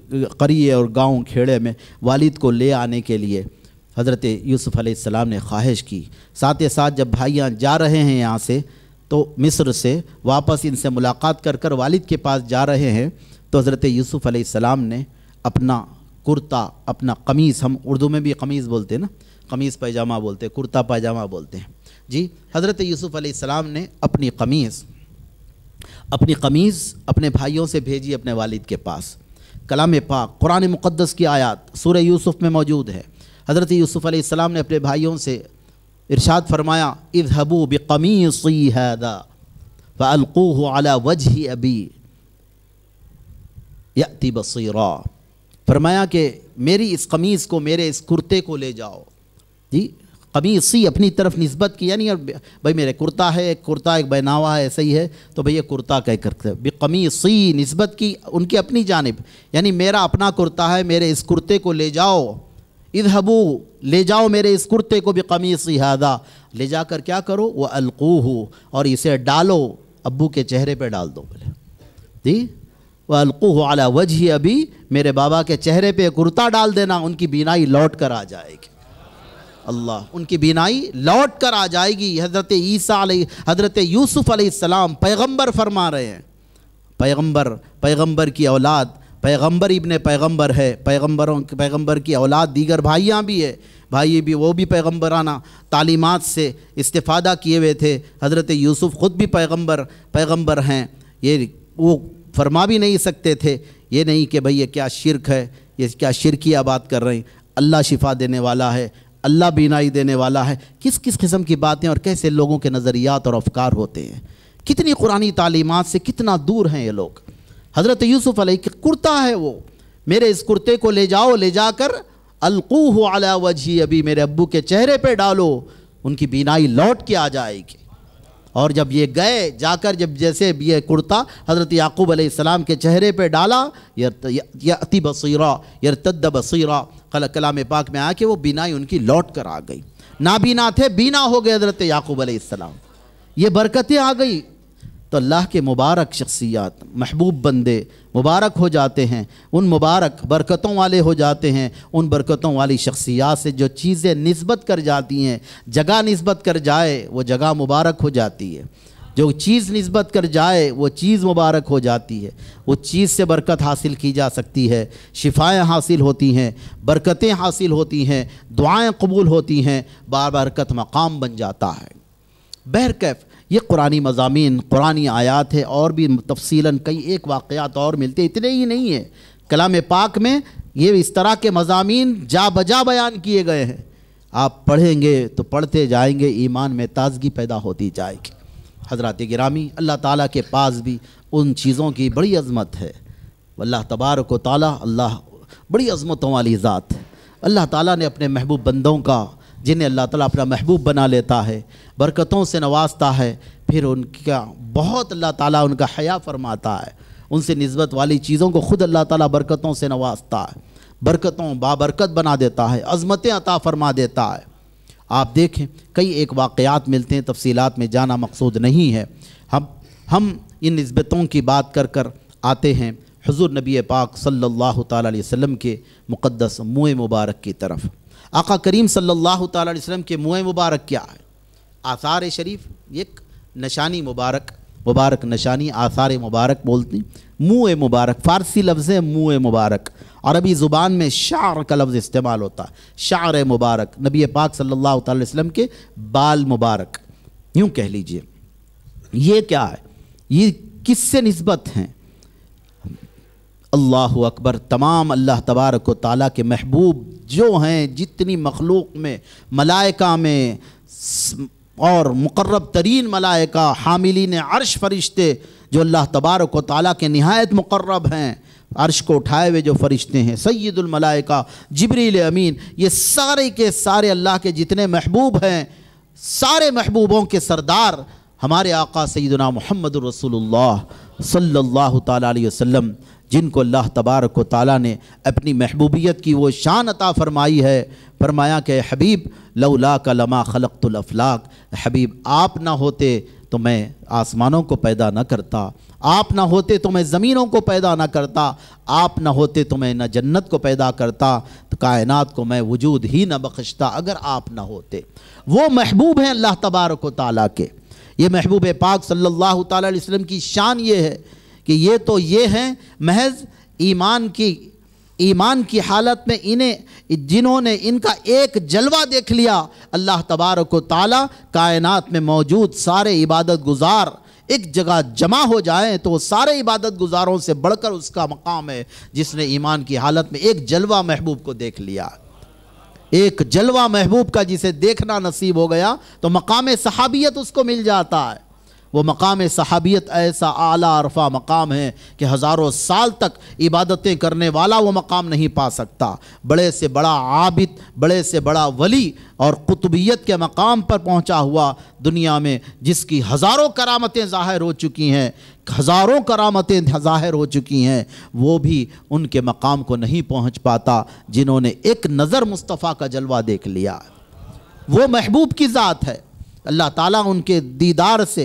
قریے اور گاؤں کھیڑے میں، والد کو لے آنے کے لیے حضرت یوسف علیہ السلام نے خواہش کی۔ ساتھ ہی ساتھ جب بھائیاں جا رہے ہیں یہاں سے، تو مصر سے واپس ان سے ملاقات کر کر والد کے پاس جا رہے ہیں، تو حضرت یوسف علیہ السلام نے اپنا کرتا، اپنا قمیص، ہم اردو میں بھی قمیص بولتے ہیں نا، قمیص پیجامہ بولتے ہیں، کرتا پائجامہ بولتے ہیں، جی حضرت یوسف علیہ السلام نے اپنی قمیص اپنی قمیص اپنے بھائیوں سے بھیجی اپنے والد کے پاس کلام پاک قرآن مقدس کی آیات سورہ یوسف میں موجود ہے۔ حضرت یوسف علیہ السلام نے اپنے بھائیوں سے ارشاد فرمایا اذهبوا بقمیصی ھذا فالقوه علی وجہ ابی یأتی بصیرا، فرمایا کہ میری اس قمیص کو، میرے اس کرتے کو لے جاؤ، جی قمیصی اپنی طرف نسبت کی، یعنی بھائی میرے کرتا ہے، ایک کرتا ایک بیناوا ہے، ایسا ہی ہے تو بھئی یہ کرتا کہہ کرتے بقمیصی نسبت کی ان کی اپنی جانب، یعنی میرا اپنا کرتا ہے، میرے اس کرتے کو لے جاؤ، اذهبوا لے جاؤ میرے اس کرتے کو بقمیصی ھذا، لے جا کر کیا کرو، وَأَلْقُوهُ اور اسے ڈالو ابو کے چہرے پہ ڈال دو، بولے جی وَأَلْقُوهُ عَلَى وَجْهِ أَبِي، میرے بابا کے چہرے پہ کرتا ڈال دینا، ان کی بینائی لوٹ کر آ جائے گی، اللہ ان کی بینائی لوٹ کر آ جائے گی۔ حضرت عیسیٰ علیہ حضرت یوسف علیہ السلام پیغمبر فرما رہے ہیں، پیغمبر پیغمبر کی اولاد، پیغمبر ابن پیغمبر ہے، پیغمبروں پیغمبر کی اولاد دیگر بھائیاں بھی ہے، بھائی بھی وہ بھی پیغمبرانہ تعلیمات سے استفادہ کیے ہوئے تھے۔ حضرت یوسف خود بھی پیغمبر پیغمبر ہیں، یہ وہ فرما بھی نہیں سکتے تھے، یہ نہیں کہ بھئی یہ کیا شرک ہے، یہ کیا شرکیہ بات کر رہے ہیں، اللہ شفا دینے والا ہے، اللہ بینائی دینے والا ہے، کس کس قسم کی باتیں اور کیسے لوگوں کے نظریات اور افکار ہوتے ہیں، کتنی قرآنی تعلیمات سے کتنا دور ہیں یہ لوگ۔ حضرت یوسف علیہ کا کرتا ہے وہ، میرے اس کرتے کو لے جاؤ، لے جا کر القوہ علی وجہی ابی، میرے ابو کے چہرے پہ ڈالو، ان کی بینائی لوٹ کے آ جائے گی۔ اور جب یہ گئے جا کر جب جیسے یہ کرتا حضرت یعقوب علیہ السلام کے چہرے پہ ڈالا، یأتی بصیرا یرتد بصیرا، کلام پاک میں آیا کہ وہ بینائی ان کی لوٹ کر آ گئی، نابینا تھے بینا ہو گئے حضرت یعقوب علیہ السلام، یہ برکتیں آ گئی۔ تو اللہ کے مبارک شخصیات، محبوب بندے مبارک ہو جاتے ہیں، ان مبارک برکتوں والے ہو جاتے ہیں، ان برکتوں والی شخصیات سے جو چیزیں نسبت کر جاتی ہیں، جگہ نسبت کر جائے وہ جگہ مبارک ہو جاتی ہے، جو چیز نسبت کر جائے وہ چیز مبارک ہو جاتی ہے، وہ چیز سے برکت حاصل کی جا سکتی ہے، شفائیں حاصل ہوتی ہیں، برکتیں حاصل ہوتی ہیں، دعائیں قبول ہوتی ہیں، بابرکت مقام بن جاتا ہے۔ بہرکیف یہ قرآنی مضامین، قرآنی آیات ہے، اور بھی تفصیلاً کئی ایک واقعات اور ملتے، اتنے ہی نہیں ہیں، کلام پاک میں یہ اس طرح کے مضامین جا بجا بیان کیے گئے ہیں، آپ پڑھیں گے تو پڑھتے جائیں گے، ایمان میں تازگی پیدا ہوتی جائے گی۔ حضرات گرامی، اللہ تعالیٰ کے پاس بھی ان چیزوں کی بڑی عظمت ہے، اللہ تبارک و تعالیٰ اللہ بڑی عظمتوں والی ذات ہے۔ اللہ تعالیٰ نے اپنے محبوب بندوں کا، جنہیں اللہ تعالیٰ اپنا محبوب بنا لیتا ہے، برکتوں سے نوازتا ہے، پھر ان کا بہت اللہ تعالیٰ ان کا حیا فرماتا ہے، ان سے نسبت والی چیزوں کو خود اللہ تعالیٰ برکتوں سے نوازتا ہے، برکتوں بابرکت بنا دیتا ہے، عظمتیں عطا فرما دیتا ہے۔ آپ دیکھیں کئی ایک واقعات ملتے ہیں، تفصیلات میں جانا مقصود نہیں ہے، ہم ہم ان نسبتوں کی بات کر کر آتے ہیں حضور نبی پاک صلی اللہ تعالیٰ علیہ وسلم کے مقدس منہ مبارک کی طرف۔ آقا کریم صلی اللہ تعالیٰ علیہ وسلم کے منہ مبارک کیا ہے؟ آثار شریف، ایک نشانی مبارک، مبارک نشانی، آثار مبارک بولتی، منہ مبارک فارسی لفظ ہے منہ مبارک، عربی زبان میں شعر کا لفظ استعمال ہوتا ہے، شعر مبارک، نبی پاک صلی اللہ تعالیٰ علیہ وسلم کے بال مبارک، یوں کہہ لیجئے۔ یہ کیا ہے؟ یہ کس سے نسبت ہیں؟ اللہ اکبر، تمام اللہ تبارک و تعالیٰ کے محبوب جو ہیں، جتنی مخلوق میں، ملائکہ میں اور مقرب ترین ملائکہ، حاملین عرش فرشتے جو اللہ تبارک و تعالیٰ کے نہایت مقرب ہیں، عرش کو اٹھائے ہوئے جو فرشتے ہیں، سید الملائکہ جبریل امین، یہ سارے کے سارے اللہ کے جتنے محبوب ہیں، سارے محبوبوں کے سردار ہمارے آقا سیدنا محمد الرسول اللہ صلی اللہ تعالیٰ علیہ وسلم، جن کو اللہ تبارک و تعالیٰ نے اپنی محبوبیت کی وہ شان عطا فرمائی ہے، فرمایا کہ حبیب لولاک لما خلقت الافلاک، حبیب آپ نہ ہوتے تو میں آسمانوں کو پیدا نہ کرتا، آپ نہ ہوتے تو میں زمینوں کو پیدا نہ کرتا، آپ نہ ہوتے تو میں نہ جنت کو پیدا کرتا، تو کائنات کو میں وجود ہی نہ بخشتا اگر آپ نہ ہوتے۔ وہ محبوب ہیں اللہ تبارک و تعالیٰ کے۔ یہ محبوب پاک صلی اللہ تعالیٰ علیہ وسلم کی شان یہ ہے کہ یہ تو یہ ہیں محض ایمان کی ایمان کی حالت میں، انہیں جنہوں نے ان کا ایک جلوہ دیکھ لیا، اللہ تبارک و تعالیٰ کائنات میں موجود سارے عبادت گزار ایک جگہ جمع ہو جائیں تو وہ سارے عبادت گزاروں سے بڑھ کر اس کا مقام ہے جس نے ایمان کی حالت میں ایک جلوہ محبوب کو دیکھ لیا۔ ایک جلوہ محبوب کا جسے دیکھنا نصیب ہو گیا تو مقام صحابیت اس کو مل جاتا ہے۔ وہ مقام صحابیت ایسا اعلیٰ عرفہ مقام ہے کہ ہزاروں سال تک عبادتیں کرنے والا وہ مقام نہیں پا سکتا۔ بڑے سے بڑا عابد، بڑے سے بڑا ولی اور قطبیت کے مقام پر پہنچا ہوا دنیا میں جس کی ہزاروں کرامتیں ظاہر ہو چکی ہیں، ہزاروں کرامتیں ظاہر ہو چکی ہیں، وہ بھی ان کے مقام کو نہیں پہنچ پاتا جنہوں نے ایک نظر مصطفیٰ کا جلوہ دیکھ لیا۔ وہ محبوب کی ذات ہے، اللہ تعالیٰ ان کے دیدار سے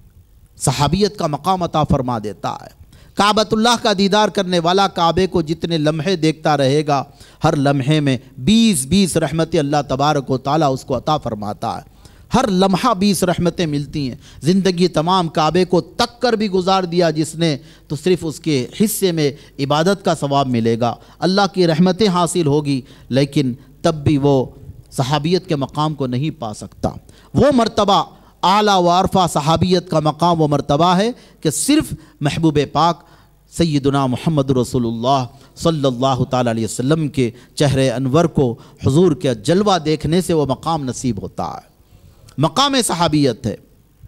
صحابیت کا مقام عطا فرما دیتا ہے۔ کعبۃ اللہ کا دیدار کرنے والا کعبے کو جتنے لمحے دیکھتا رہے گا، ہر لمحے میں بیس بیس رحمتیں اللہ تبارک و تعالیٰ اس کو عطا فرماتا ہے۔ ہر لمحہ بیس رحمتیں ملتی ہیں۔ زندگی تمام کعبے کو تک کر بھی گزار دیا جس نے تو صرف اس کے حصے میں عبادت کا ثواب ملے گا، اللہ کی رحمتیں حاصل ہوگی، لیکن تب بھی وہ صحابیت کے مقام کو نہیں پا سکتا۔ وہ مرتبہ اعلیٰ و عرفہ صحابیت کا مقام وہ مرتبہ ہے کہ صرف محبوب پاک سیدنا محمد رسول اللہ صلی اللہ تعالیٰ علیہ وسلم کے چہرے انور کو حضور کے جلوہ دیکھنے سے وہ مقام نصیب ہوتا ہے۔ مقام صحابیت ہے۔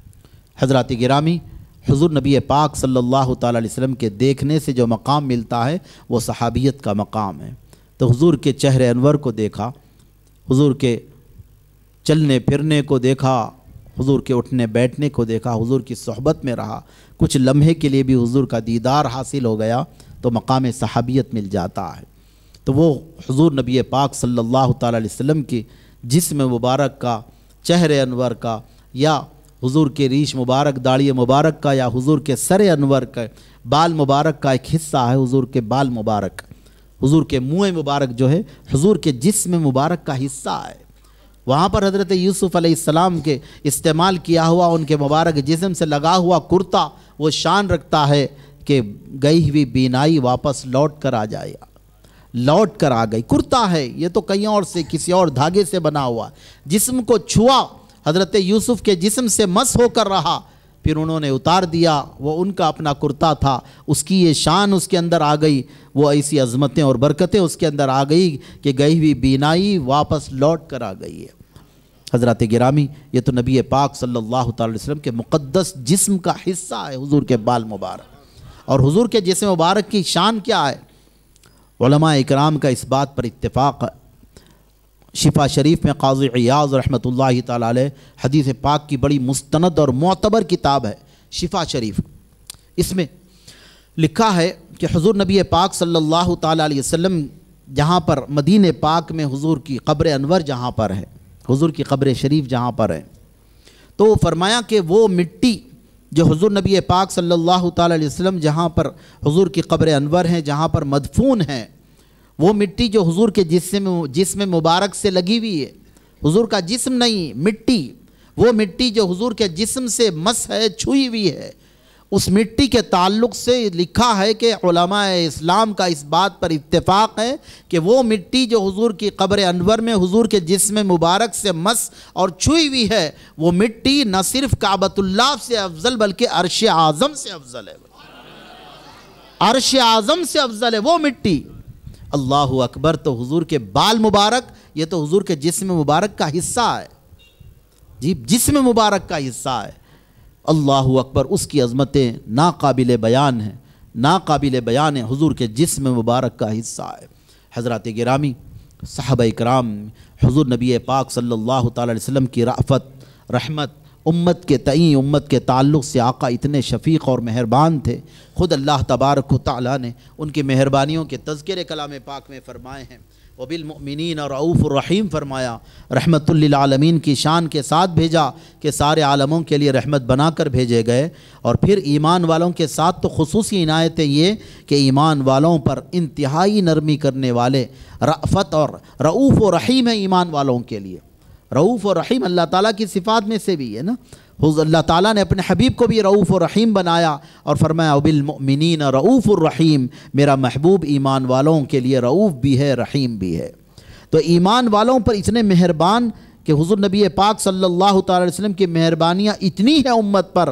حضرات گرامی، حضور نبی پاک صلی اللہ تعالیٰ علیہ وسلم کے دیکھنے سے جو مقام ملتا ہے وہ صحابیت کا مقام ہے۔ تو حضور کے چہرے انور کو دیکھا، حضور کے چلنے پھرنے کو دیکھا، حضور کے اٹھنے بیٹھنے کو دیکھا، حضور کی صحبت میں رہا، کچھ لمحے کے لیے بھی حضور کا دیدار حاصل ہو گیا تو مقام صحابیت مل جاتا ہے۔ تو وہ حضور نبی پاک صلی اللہ تعالیٰ علیہ وسلم کی جسم مبارک کا، چہرے انور کا، یا حضور کے ریش مبارک، داڑھی مبارک کا، یا حضور کے سر انور کا بال مبارک کا ایک حصہ ہے۔ حضور کے بال مبارک، حضور کے منہ مبارک جو ہے حضور کے جسم مبارک کا حصہ ہے۔ وہاں پر حضرت یوسف علیہ السلام کے استعمال کیا ہوا ان کے مبارک جسم سے لگا ہوا کرتا وہ شان رکھتا ہے کہ گئی ہوئی بینائی واپس لوٹ کر آ جائے، لوٹ کر آ گئی۔ کرتا ہے یہ تو کہیں اور سے کسی اور دھاگے سے بنا ہوا، جسم کو چھوا، حضرت یوسف کے جسم سے مس ہو کر رہا، پھر انہوں نے اتار دیا، وہ ان کا اپنا کرتا تھا، اس کی یہ شان اس کے اندر آ گئی، وہ ایسی عظمتیں اور برکتیں اس کے اندر آ گئی کہ گئی ہوئی بینائی واپس لوٹ کر آ گئی ہے۔ حضرات گرامی، یہ تو نبی پاک صلی اللہ تعالی وسلم کے مقدس جسم کا حصہ ہے، حضور کے بال مبارک۔ اور حضور کے جسم مبارک کی شان کیا ہے؟ علماء اکرام کا اس بات پر اتفاق ہے۔ شفا شریف میں قاضی عیاض رحمۃ اللہ تعالی علیہ حدیث پاک کی بڑی مستند اور معتبر کتاب ہے شفا شریف، اس میں لکھا ہے کہ حضور نبی پاک صلی اللہ تعالی علیہ وسلم جہاں پر مدینہ پاک میں حضور کی قبر انور جہاں پر ہے، حضور کی قبر شریف جہاں پر ہے، تو وہ فرمایا کہ وہ مٹی جو حضور نبی پاک صلی اللہ تعالی علیہ وسلم جہاں پر حضور کی قبر انور ہیں، جہاں پر مدفون ہیں، وہ مٹی جو حضور کے جسم جسم مبارک سے لگی ہوئی ہے، حضور کا جسم نہیں، مٹی، وہ مٹی جو حضور کے جسم سے مس ہے، چھوئی ہوئی ہے، اس مٹی کے تعلق سے لکھا ہے کہ علماء اسلام کا اس بات پر اتفاق ہے کہ وہ مٹی جو حضور کی قبر انور میں حضور کے جسم مبارک سے مس اور چھوئی ہوئی ہے، وہ مٹی نہ صرف کعبۃ اللہ سے افضل بلکہ عرش اعظم سے افضل ہے، عرش اعظم سے افضل ہے وہ مٹی۔ اللہ اکبر! تو حضور کے بال مبارک یہ تو حضور کے جسم مبارک کا حصہ ہے، جی جسم مبارک کا حصہ ہے۔ اللہ اکبر! اس کی عظمتیں ناقابل بیان ہیں، ناقابل بیان ہیں، حضور کے جسم مبارک کا حصہ ہے۔ حضرات گرامی، صحابہ اکرام، حضور نبی پاک صلی اللہ تعالی علیہ وسلم کی رأفت، رحمت، امت کے تئیں، امت کے تعلق سے آقا اتنے شفیق اور مہربان تھے، خود اللہ تبارک و تعالیٰ نے ان کی مہربانیوں کے تذکرے کلام پاک میں فرمائے ہیں۔ وَبِالْمُؤْمِنِينَ رَؤُوفٌ الرحیم فرمایا، رحمت للعالمین کی شان کے ساتھ بھیجا کہ سارے عالموں کے لیے رحمت بنا کر بھیجے گئے، اور پھر ایمان والوں کے ساتھ تو خصوصی عنایتیں یہ کہ ایمان والوں پر انتہائی نرمی کرنے والے، رأفت اور رؤوف و رحیم ہے ایمان والوں کے لیے۔ رؤوف و رحیم اللہ تعالیٰ کی صفات میں سے بھی ہے نا، اللہ تعالیٰ نے اپنے حبیب کو بھی رؤوف و رحیم بنایا اور فرمایا وَبِالْمُؤْمِنِينَ رؤوف الرحیم، میرا محبوب ایمان والوں کے لیے رؤوف بھی ہے، رحیم بھی ہے۔ تو ایمان والوں پر اتنے مہربان کہ حضور نبی پاک صلی اللہ تعالی علیہ وسلم کی مہربانیاں اتنی ہیں امت پر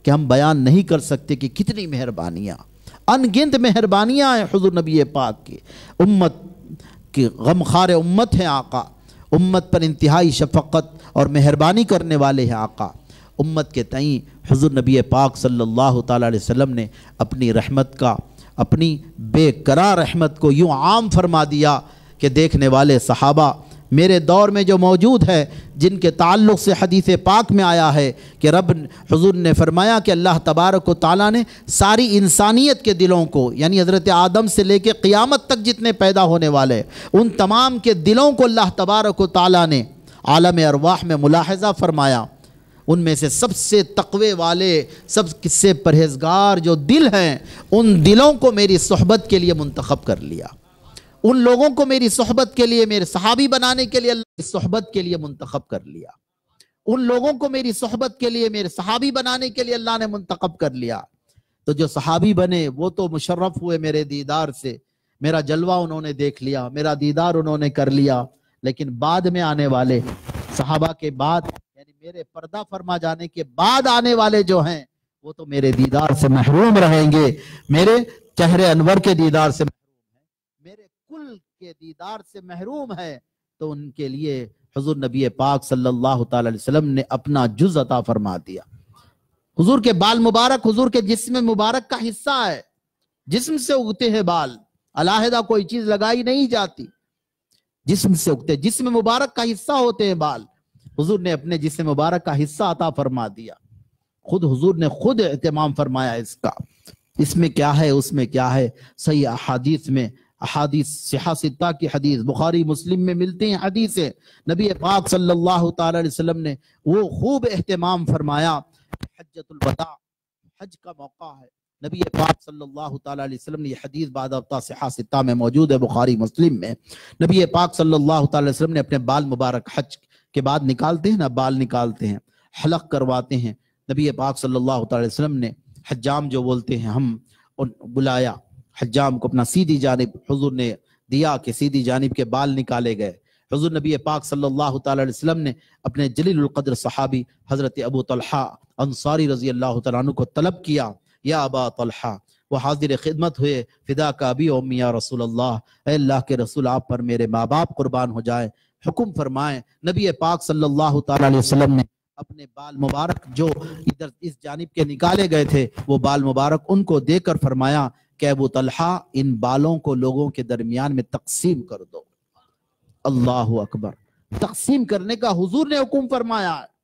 کہ ہم بیان نہیں کر سکتے کہ کتنی مہربانیاں، انگنت مہربانیاں ہیں حضور نبی پاک کی۔ امت کی غمخوار امت ہیں آقا، امت پر انتہائی شفقت اور مہربانی کرنے والے ہیں آقا۔ امت کے تئیں حضور نبی پاک صلی اللہ تعالیٰ علیہ وسلم نے اپنی رحمت کا، اپنی بے قرار رحمت کو یوں عام فرما دیا کہ دیکھنے والے صحابہ میرے دور میں جو موجود ہے، جن کے تعلق سے حدیث پاک میں آیا ہے کہ رب حضور نے فرمایا کہ اللہ تبارک و تعالیٰ نے ساری انسانیت کے دلوں کو، یعنی حضرت آدم سے لے کے قیامت تک جتنے پیدا ہونے والے، ان تمام کے دلوں کو اللہ تبارک و تعالیٰ نے عالم ارواح میں ملاحظہ فرمایا۔ ان میں سے سب سے تقوی والے، سب سے پرہیزگار جو دل ہیں، ان دلوں کو میری صحبت کے لیے منتخب کر لیا، ان لوگوں کو میری صحبت کے لیے، میرے صحابی بنانے کے لیے اللہ کی صحبت کے لیے منتخب کر لیا، ان لوگوں کو میری صحبت کے لیے، میرے صحابی بنانے کے لیے اللہ نے منتخب کر لیا۔ تو جو صحابی بنے وہ تو مشرف ہوئے میرے دیدار سے، میرا جلوہ انہوں نے دیکھ لیا، میرا دیدار انہوں نے کر لیا، لیکن بعد میں آنے والے صحابہ کے بعد، یعنی میرے پردہ فرما جانے کے بعد آنے والے جو ہیں وہ تو میرے دیدار سے محروم رہیں گے، میرے چہرے انور کے دیدار سے محروم ہیں، میرے کل کے دیدار سے محروم ہے۔ تو ان کے لیے حضور نبی پاک صلی اللہ تعالی علیہ وسلم نے اپنا جز عطا فرما دیا۔ حضور کے بال مبارک حضور کے جسم مبارک کا حصہ ہے، جسم سے اگتے ہیں بال، علیحدہ کوئی چیز لگائی نہیں جاتی، جسم سے اگتے، جسم مبارک کا حصہ ہوتے ہیں بال۔ حضور نے اپنے جسم مبارک کا حصہ عطا فرما دیا، خود حضور نے خود اہتمام فرمایا اس کا، اس میں کیا ہے، اس میں کیا ہے۔ صحیح احادیث میں، احادیث صحیح ستہ کی حدیث، بخاری مسلم میں ملتے ہیں حدیثیں، نبی پاک صلی اللہ تعالی علیہ وسلم نے وہ خوب اہتمام فرمایا۔ حجۃ الوداع، حج کا موقع ہے، نبی پاک صلی اللہ تعالی علیہ وسلم نے یہ حدیث بعد ابتا صحیح ستہ میں موجود ہے، بخاری مسلم میں، نبی پاک صلی اللہ تعالی علیہ وسلم نے اپنے بال مبارک حج کے بعد نکالتے ہیں نا، بال نکالتے ہیں، حلق کرواتے ہیں، نبی پاک صلی اللہ تعالی علیہ وسلم نے حجام جو بولتے ہیں ہم بلایا، حجام کو اپنا سیدھی جانب حضور نے دیا کہ سیدھی جانب کے بال نکالے گئے۔ حضور نبی پاک صلی اللہ تعالی علیہ وسلم نے اپنے جلیل القدر صحابی حضرت ابو طلحہ انصاری رضی اللہ تعالیٰ عنہ کو طلب کیا، یا ابا طلحہ، وہ حاضر خدمت ہوئے، فدا کا ابی و امی یا رسول اللہ، اے اللہ کے رسول آپ پر میرے ماں باپ قربان ہو جائیں، حکم فرمائیں۔ نبی پاک صلی اللہ تعالی علیہ وسلم نے اپنے بال مبارک جو ادھر اس جانب کے نکالے گئے تھے، وہ بال مبارک ان کو دے کر فرمایا کہ ابو طلحہ ان بالوں کو لوگوں کے درمیان میں تقسیم کر دو۔ اللہ اکبر، تقسیم کرنے کا حضور نے حکم فرمایا ہے،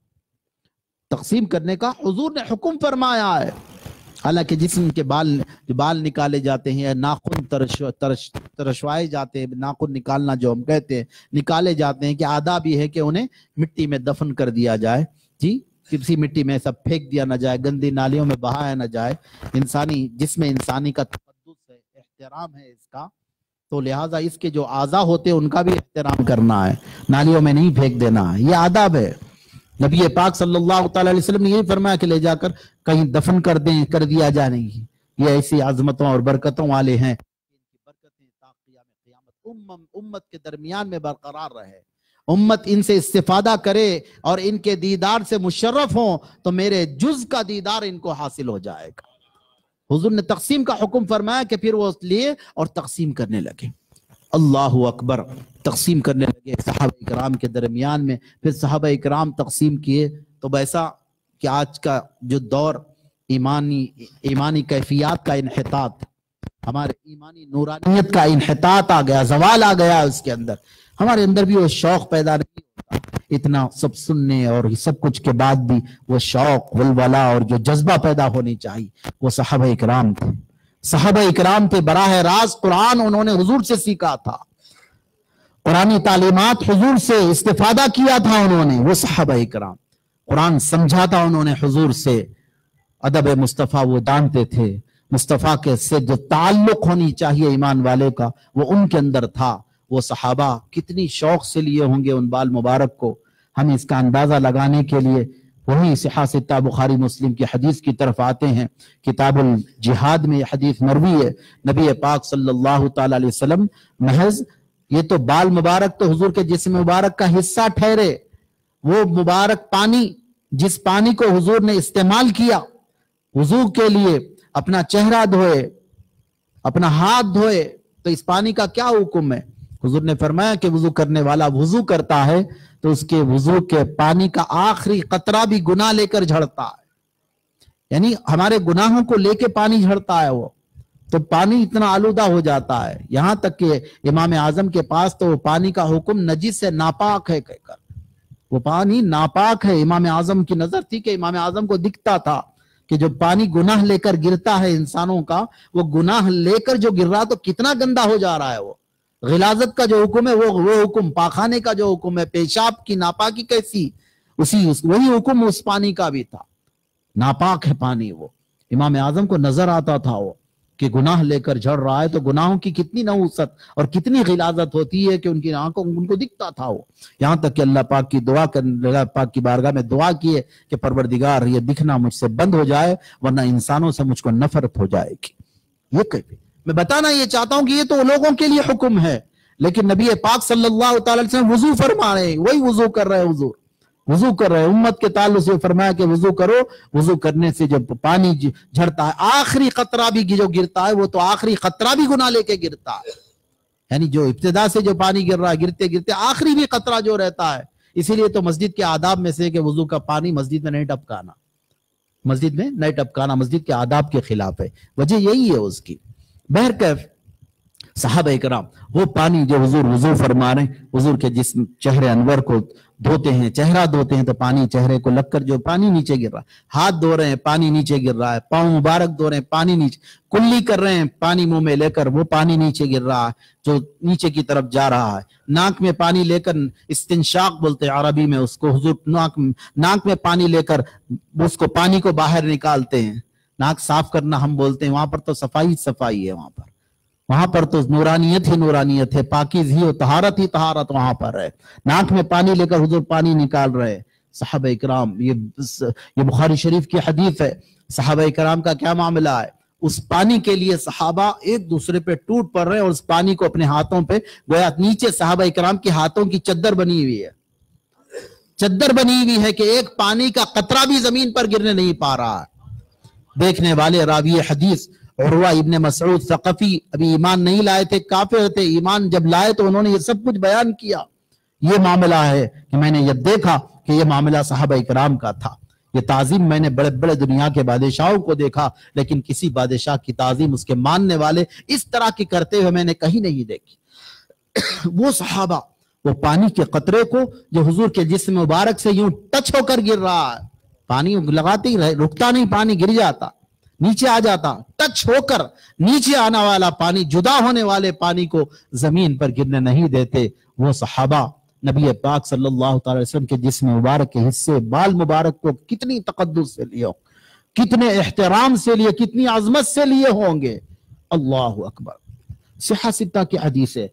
تقسیم کرنے کا حضور نے حکم فرمایا ہے۔ حالانکہ جسم کے بال جو بال نکالے جاتے ہیں، ناخن ترش ترش ترشوائے جاتے ہیں، ناخن نکالنا جو ہم کہتے ہیں، نکالے جاتے ہیں کہ آداب یہ ہے کہ انہیں مٹی میں دفن کر دیا جائے، جی کسی مٹی میں سب پھینک دیا نہ جائے، گندی نالیوں میں بہایا نہ جائے۔ انسانی جسم انسانی کا تقدس ہے، احترام ہے اس کا، تو لہٰذا اس کے جو اعضاء ہوتے ہیں ان کا بھی احترام کرنا ہے، نالیوں میں نہیں پھینک دینا، یہ آداب ہے۔ نبی پاک صلی اللہ تعالی علیہ وسلم نے یہی فرمایا کہ لے جا کر کہیں دفن کر دیں، کر دیا جائے نہیں، یہ ایسی عظمتوں اور برکتوں والے ہیں، ان کی برکتیں تا قیام قیامت امت کے درمیان میں برقرار رہے، امت ان سے استفادہ کرے اور ان کے دیدار سے مشرف ہوں تو میرے جز کا دیدار ان کو حاصل ہو جائے گا۔ حضور نے تقسیم کا حکم فرمایا کہ پھر وہ لیے اور تقسیم کرنے لگے، اللہ اکبر، تقسیم کرنے لگے صحابہ اکرام کے درمیان میں۔ پھر صحابہ اکرام تقسیم کیے تو ویسا کہ آج کا جو دور ایمانی ایمانی کیفیات کا انحطاط، ہمارے ایمانی نورانیت کا انحطاط آ گیا، زوال آ گیا اس کے اندر، ہمارے اندر بھی وہ شوق پیدا نہیں ہوتا، اتنا سب سننے اور سب کچھ کے بعد بھی وہ شوق ولولہ اور جو جذبہ پیدا ہونی چاہیے وہ صحابہ اکرام تھے۔ صحابہ اکرام پہ براہ راست قرآن انہوں نے حضور سے سیکھا تھا، قرآنی تعلیمات حضور سے استفادہ کیا تھا انہوں نے، وہ صحابہ اکرام قرآن سمجھا تھا انہوں نے حضور سے، ادب مصطفیٰ وہ جانتے تھے، مصطفیٰ کے سے جو تعلق ہونی چاہیے ایمان والے کا وہ ان کے اندر تھا۔ وہ صحابہ کتنی شوق سے لیے ہوں گے ان بال مبارک کو، ہم اس کا اندازہ لگانے کے لیے وہی صحیح ستہ بخاری مسلم کی حدیث کی طرف آتے ہیں۔ کتاب الجہاد میں یہ حدیث مروی ہے، نبی پاک صلی اللہ تعالی علیہ وسلم محض یہ تو بال مبارک تو حضور کے جسم مبارک کا حصہ ٹھہرے، وہ مبارک پانی جس پانی کو حضور نے استعمال کیا وضو کے لیے اپنا چہرہ دھوئے، اپنا ہاتھ دھوئے، تو اس پانی کا کیا حکم ہے؟ حضور نے فرمایا کہ وضو کرنے والا وضو کرتا ہے تو اس کے وضو کے پانی کا آخری قطرہ بھی گناہ لے کر جھڑتا ہے، یعنی ہمارے گناہوں کو لے کے پانی جھڑتا ہے وہ، تو پانی اتنا آلودہ ہو جاتا ہے، یہاں تک کہ امام اعظم کے پاس تو پانی کا حکم نجس سے ناپاک ہے کہہ کر، وہ پانی ناپاک ہے۔ امام اعظم کی نظر تھی کہ امام اعظم کو دکھتا تھا کہ جو پانی گناہ لے کر گرتا ہے انسانوں کا، وہ گناہ لے کر جو گر رہا تو کتنا گندا ہو جا رہا ہے، وہ غلاظت کا جو حکم ہے وہ وہ حکم، پاخانے کا جو حکم ہے، پیشاب کی ناپاکی کیسی، اسی وہی حکم اس پانی کا بھی تھا، ناپاک ہے پانی وہ۔ امام اعظم کو نظر آتا تھا وہ کہ گناہ لے کر جھڑ رہا ہے، تو گناہوں کی کتنی نحوست اور کتنی غلاظت ہوتی ہے کہ ان کی آنکھوں ان کو دکھتا تھا وہ، یہاں تک کہ اللہ پاک کی دعا کر اللہ پاک کی بارگاہ میں دعا کیے کہ پروردگار یہ دکھنا مجھ سے بند ہو جائے ورنہ انسانوں سے مجھ کو نفرت ہو جائے گی۔ یہ کہ میں بتانا یہ چاہتا ہوں کہ یہ تو لوگوں کے لیے حکم ہے، لیکن نبی پاک صلی اللہ تعالی علیہ وسلم وضو فرما رہے ہیں، وہی وضو کر رہے ہیں، حضور وضو کر رہے ہیں، امت کے تعلق سے فرمایا کہ وضو کرو، وضو کرنے سے جب پانی جھڑتا ہے آخری قطرہ بھی جو گرتا ہے وہ تو آخری قطرہ بھی گناہ لے کے گرتا ہے، یعنی جو ابتدا سے جو پانی گر رہا ہے گرتے گرتے آخری بھی قطرہ جو رہتا ہے۔ اسی لیے تو مسجد کے آداب میں سے کہ وضو کا پانی مسجد میں نہیں ٹپکانا، مسجد میں نہیں ٹپکانا مسجد کے آداب کے خلاف ہے، وجہ یہی ہے اس کی۔ بہرکیف صحابہ کرام وہ پانی جو حضور وضو فرما رہے ہیں، حضور کے جسم چہرے انور کو دھوتے ہیں، چہرہ دھوتے ہیں تو پانی چہرے کو لگ کر جو پانی نیچے گر رہا ہے، ہاتھ دھو رہے ہیں پانی نیچے گر رہا ہے، پاؤں مبارک دھو رہے ہیں پانی نیچے، کلی کر رہے ہیں پانی منہ میں لے کر وہ پانی نیچے گر رہا ہے جو نیچے کی طرف جا رہا ہے، ناک میں پانی لے کر استنشاق بولتے ہیں عربی میں اس کو، حضور ناک ناک میں پانی لے کر اس کو پانی کو باہر نکالتے ہیں، ناک صاف کرنا ہم بولتے ہیں، وہاں پر تو صفائی صفائی ہے، وہاں پر وہاں پر تو نورانیت ہی نورانیت ہے، پاکیزگی اور طہارت ہی طہارت وہاں پر ہے، ناک میں پانی لے کر حضور پانی نکال رہے صحابہ اکرام۔ یہ یہ بخاری شریف کی حدیث ہے، صحابہ اکرام کا کیا معاملہ ہے، اس پانی کے لیے صحابہ ایک دوسرے پہ ٹوٹ پڑ رہے ہیں اور اس پانی کو اپنے ہاتھوں پہ گویا نیچے صحابہ اکرام کے ہاتھوں کی چادر بنی ہوئی ہے، چادر بنی ہوئی ہے کہ ایک پانی کا قطرہ بھی زمین پر گرنے نہیں پا رہا ہے۔ دیکھنے والے راوی حدیث عروہ ابن مسعود ثقفی ابھی ایمان نہیں لائے تھے، کافر تھے، ایمان جب لائے تو انہوں نے یہ سب کچھ بیان کیا، یہ معاملہ ہے کہ میں نے یہ دیکھا کہ یہ معاملہ صحابہ اکرام کا تھا، یہ تعظیم میں نے بڑے بڑے دنیا کے بادشاہوں کو دیکھا لیکن کسی بادشاہ کی تعظیم اس کے ماننے والے اس طرح کی کرتے ہوئے میں نے کہیں نہیں دیکھی۔ وہ صحابہ وہ پانی کے قطرے کو جو حضور کے جسم مبارک سے یوں ٹچ ہو کر گر رہا ہے، پانی لگاتے ہی رہے، رکتا نہیں، پانی گر جاتا، نیچے آ جاتا، ٹچ ہو کر نیچے آنے والا پانی، جدا ہونے والے پانی کو زمین پر گرنے نہیں دیتے۔ وہ صحابہ نبی پاک صلی اللہ تعالی وسلم کے جسم مبارک کے حصے بال مبارک کو کتنی تقدس سے لیے، کتنے احترام سے لیے، کتنی عظمت سے لیے ہوں گے، اللہ اکبر۔ صحیح ستہ کی حدیث ہے،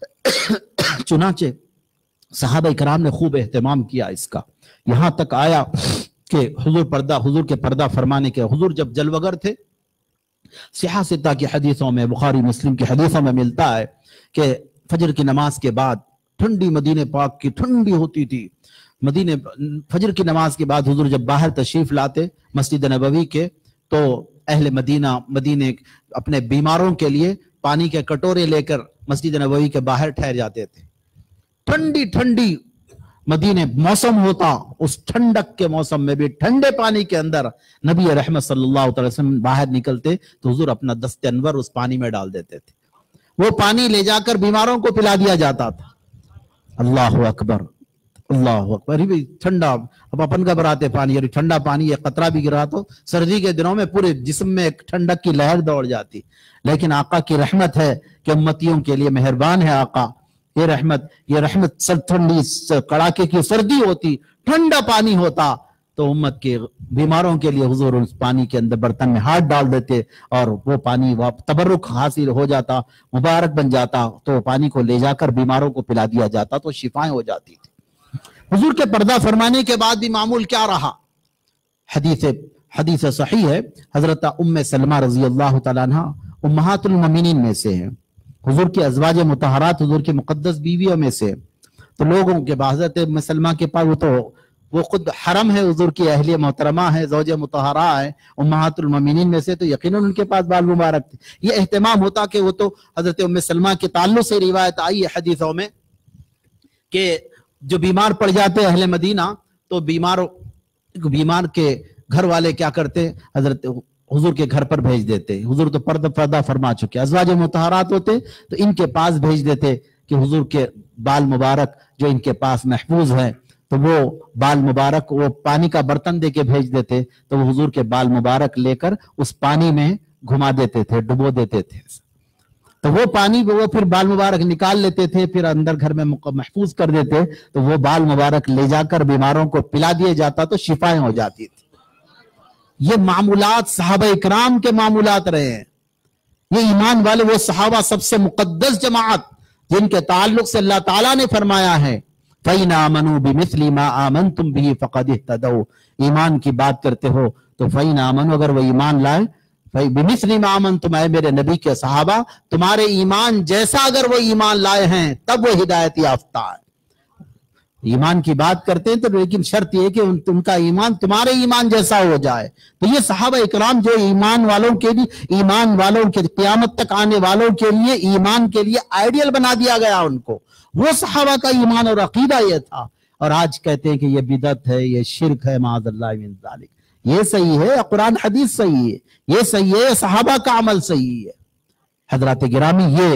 چنانچہ صحابہ کرام نے خوب اہتمام کیا اس کا، یہاں تک آیا کہ حضور پردہ حضور کے پردہ فرمانے کے، حضور جب جلوگر تھے، صحیح ستہ کی حدیثوں میں، بخاری مسلم کی حدیثوں میں ملتا ہے کہ فجر کی نماز کے بعد، ٹھنڈی مدینہ پاک کی ٹھنڈی ہوتی تھی، مدینہ فجر کی نماز کے بعد حضور جب باہر تشریف لاتے مسجد نبوی کے تو اہل مدینہ مدینہ اپنے بیماروں کے لیے پانی کے کٹورے لے کر مسجد نبوی کے باہر ٹھہر جاتے تھے، ٹھنڈی ٹھنڈی مدینہ موسم ہوتا، اس ٹھنڈک کے موسم میں بھی ٹھنڈے پانی کے اندر نبی رحمت صلی اللہ علیہ وسلم باہر نکلتے تو حضور اپنا دست انور اس پانی میں ڈال دیتے تھے، وہ پانی لے جا کر بیماروں کو پلا دیا جاتا تھا۔ اللہ اکبر، اللہ اکبر، ہی ٹھنڈا، اب اپن گھبراتے پانی، یعنی ٹھنڈا پانی یہ قطرہ بھی گرا تو سردی کے دنوں میں پورے جسم میں ایک ٹھنڈک کی لہر دوڑ جاتی، لیکن آقا کی رحمت ہے کہ امتیوں کے لیے مہربان ہے آقا، یہ رحمت یہ رحمت سر ٹھنڈی کڑاکے کی سردی ہوتی، ٹھنڈا پانی ہوتا تو امت کے بیماروں کے لیے حضور اس پانی کے اندر برتن میں ہاتھ ڈال دیتے اور وہ پانی تبرک حاصل ہو جاتا، مبارک بن جاتا، تو پانی کو لے جا کر بیماروں کو پلا دیا جاتا تو شفائیں ہو جاتی تھی۔ حضور کے پردہ فرمانے کے بعد بھی معمول کیا رہا؟ حدیث حدیث صحیح ہے، حضرت ام سلمہ رضی اللہ تعالیٰ عنہ امہات المومنین میں سے ہیں، حضور کی ازواج مطہرات، حضور کی مقدس بیویوں میں سے، تو لوگوں کے حضرت ام سلمہ کے پاس وہ تو وہ خود حرم ہے، حضور کی اہلیہ محترمہ ہے، زوج مطہرہ ہے، امہات المومنین میں سے، تو یقیناً ان کے پاس بال مبارک تھے۔ یہ اہتمام ہوتا کہ وہ تو حضرت ام سلمہ کے تعلق سے روایت آئی ہے حدیثوں میں کہ جو بیمار پڑ جاتے اہل مدینہ تو بیمار بیمار کے گھر والے کیا کرتے، حضرت حضور کے گھر پر بھیج دیتے۔ حضور تو پردہ پردہ فرما چکے، ازواج مطہرات ہوتے تو ان کے پاس بھیج دیتے کہ حضور کے بال مبارک جو ان کے پاس محفوظ ہے، تو وہ بال مبارک وہ پانی کا برتن دے کے بھیج دیتے، تو وہ حضور کے بال مبارک لے کر اس پانی میں گھما دیتے تھے، ڈبو دیتے تھے، تو وہ پانی وہ پھر بال مبارک نکال لیتے تھے، پھر اندر گھر میں محفوظ کر دیتے، تو وہ بال مبارک لے جا کر بیماروں کو پلا دیا جاتا تو شفائیں ہو جاتی تھی۔ یہ معمولات صحابہ اکرام کے معمولات رہے ہیں۔ یہ ایمان والے وہ صحابہ سب سے مقدس جماعت جن کے تعلق سے اللہ تعالیٰ نے فرمایا ہے فَإِنْ آمَنُوا بِمِثْلِ مَا آمَنْتُمْ بِهِ فَقَدْ اهْتَدَوْا۔ ایمان کی بات کرتے ہو تو فَإِنْ آمَنُوا، اگر وہ ایمان لائے، بِمِثْلِ مَا آمَنْتُمْ، اے میرے نبی کے صحابہ تمہارے ایمان جیسا اگر وہ ایمان لائے ہیں تب وہ ہدایت یافتہ ہے۔ ایمان کی بات کرتے ہیں تو لیکن شرط یہ کہ ان کا ایمان تمہارے ایمان جیسا ہو جائے۔ تو یہ صحابہ اکرام جو ایمان والوں کے لیے ایمان والوں کے قیامت تک آنے والوں کے لیے ایمان کے لیے آئیڈیل بنا دیا گیا ان کو، وہ صحابہ کا ایمان اور عقیدہ یہ تھا۔ اور آج کہتے ہیں کہ یہ بدعت ہے، یہ شرک ہے، معاذ اللہ من ذالک۔ یہ صحیح ہے، قرآن حدیث صحیح ہے، یہ صحیح ہے، صحابہ کا عمل صحیح ہے۔ حضرات گرامی، یہ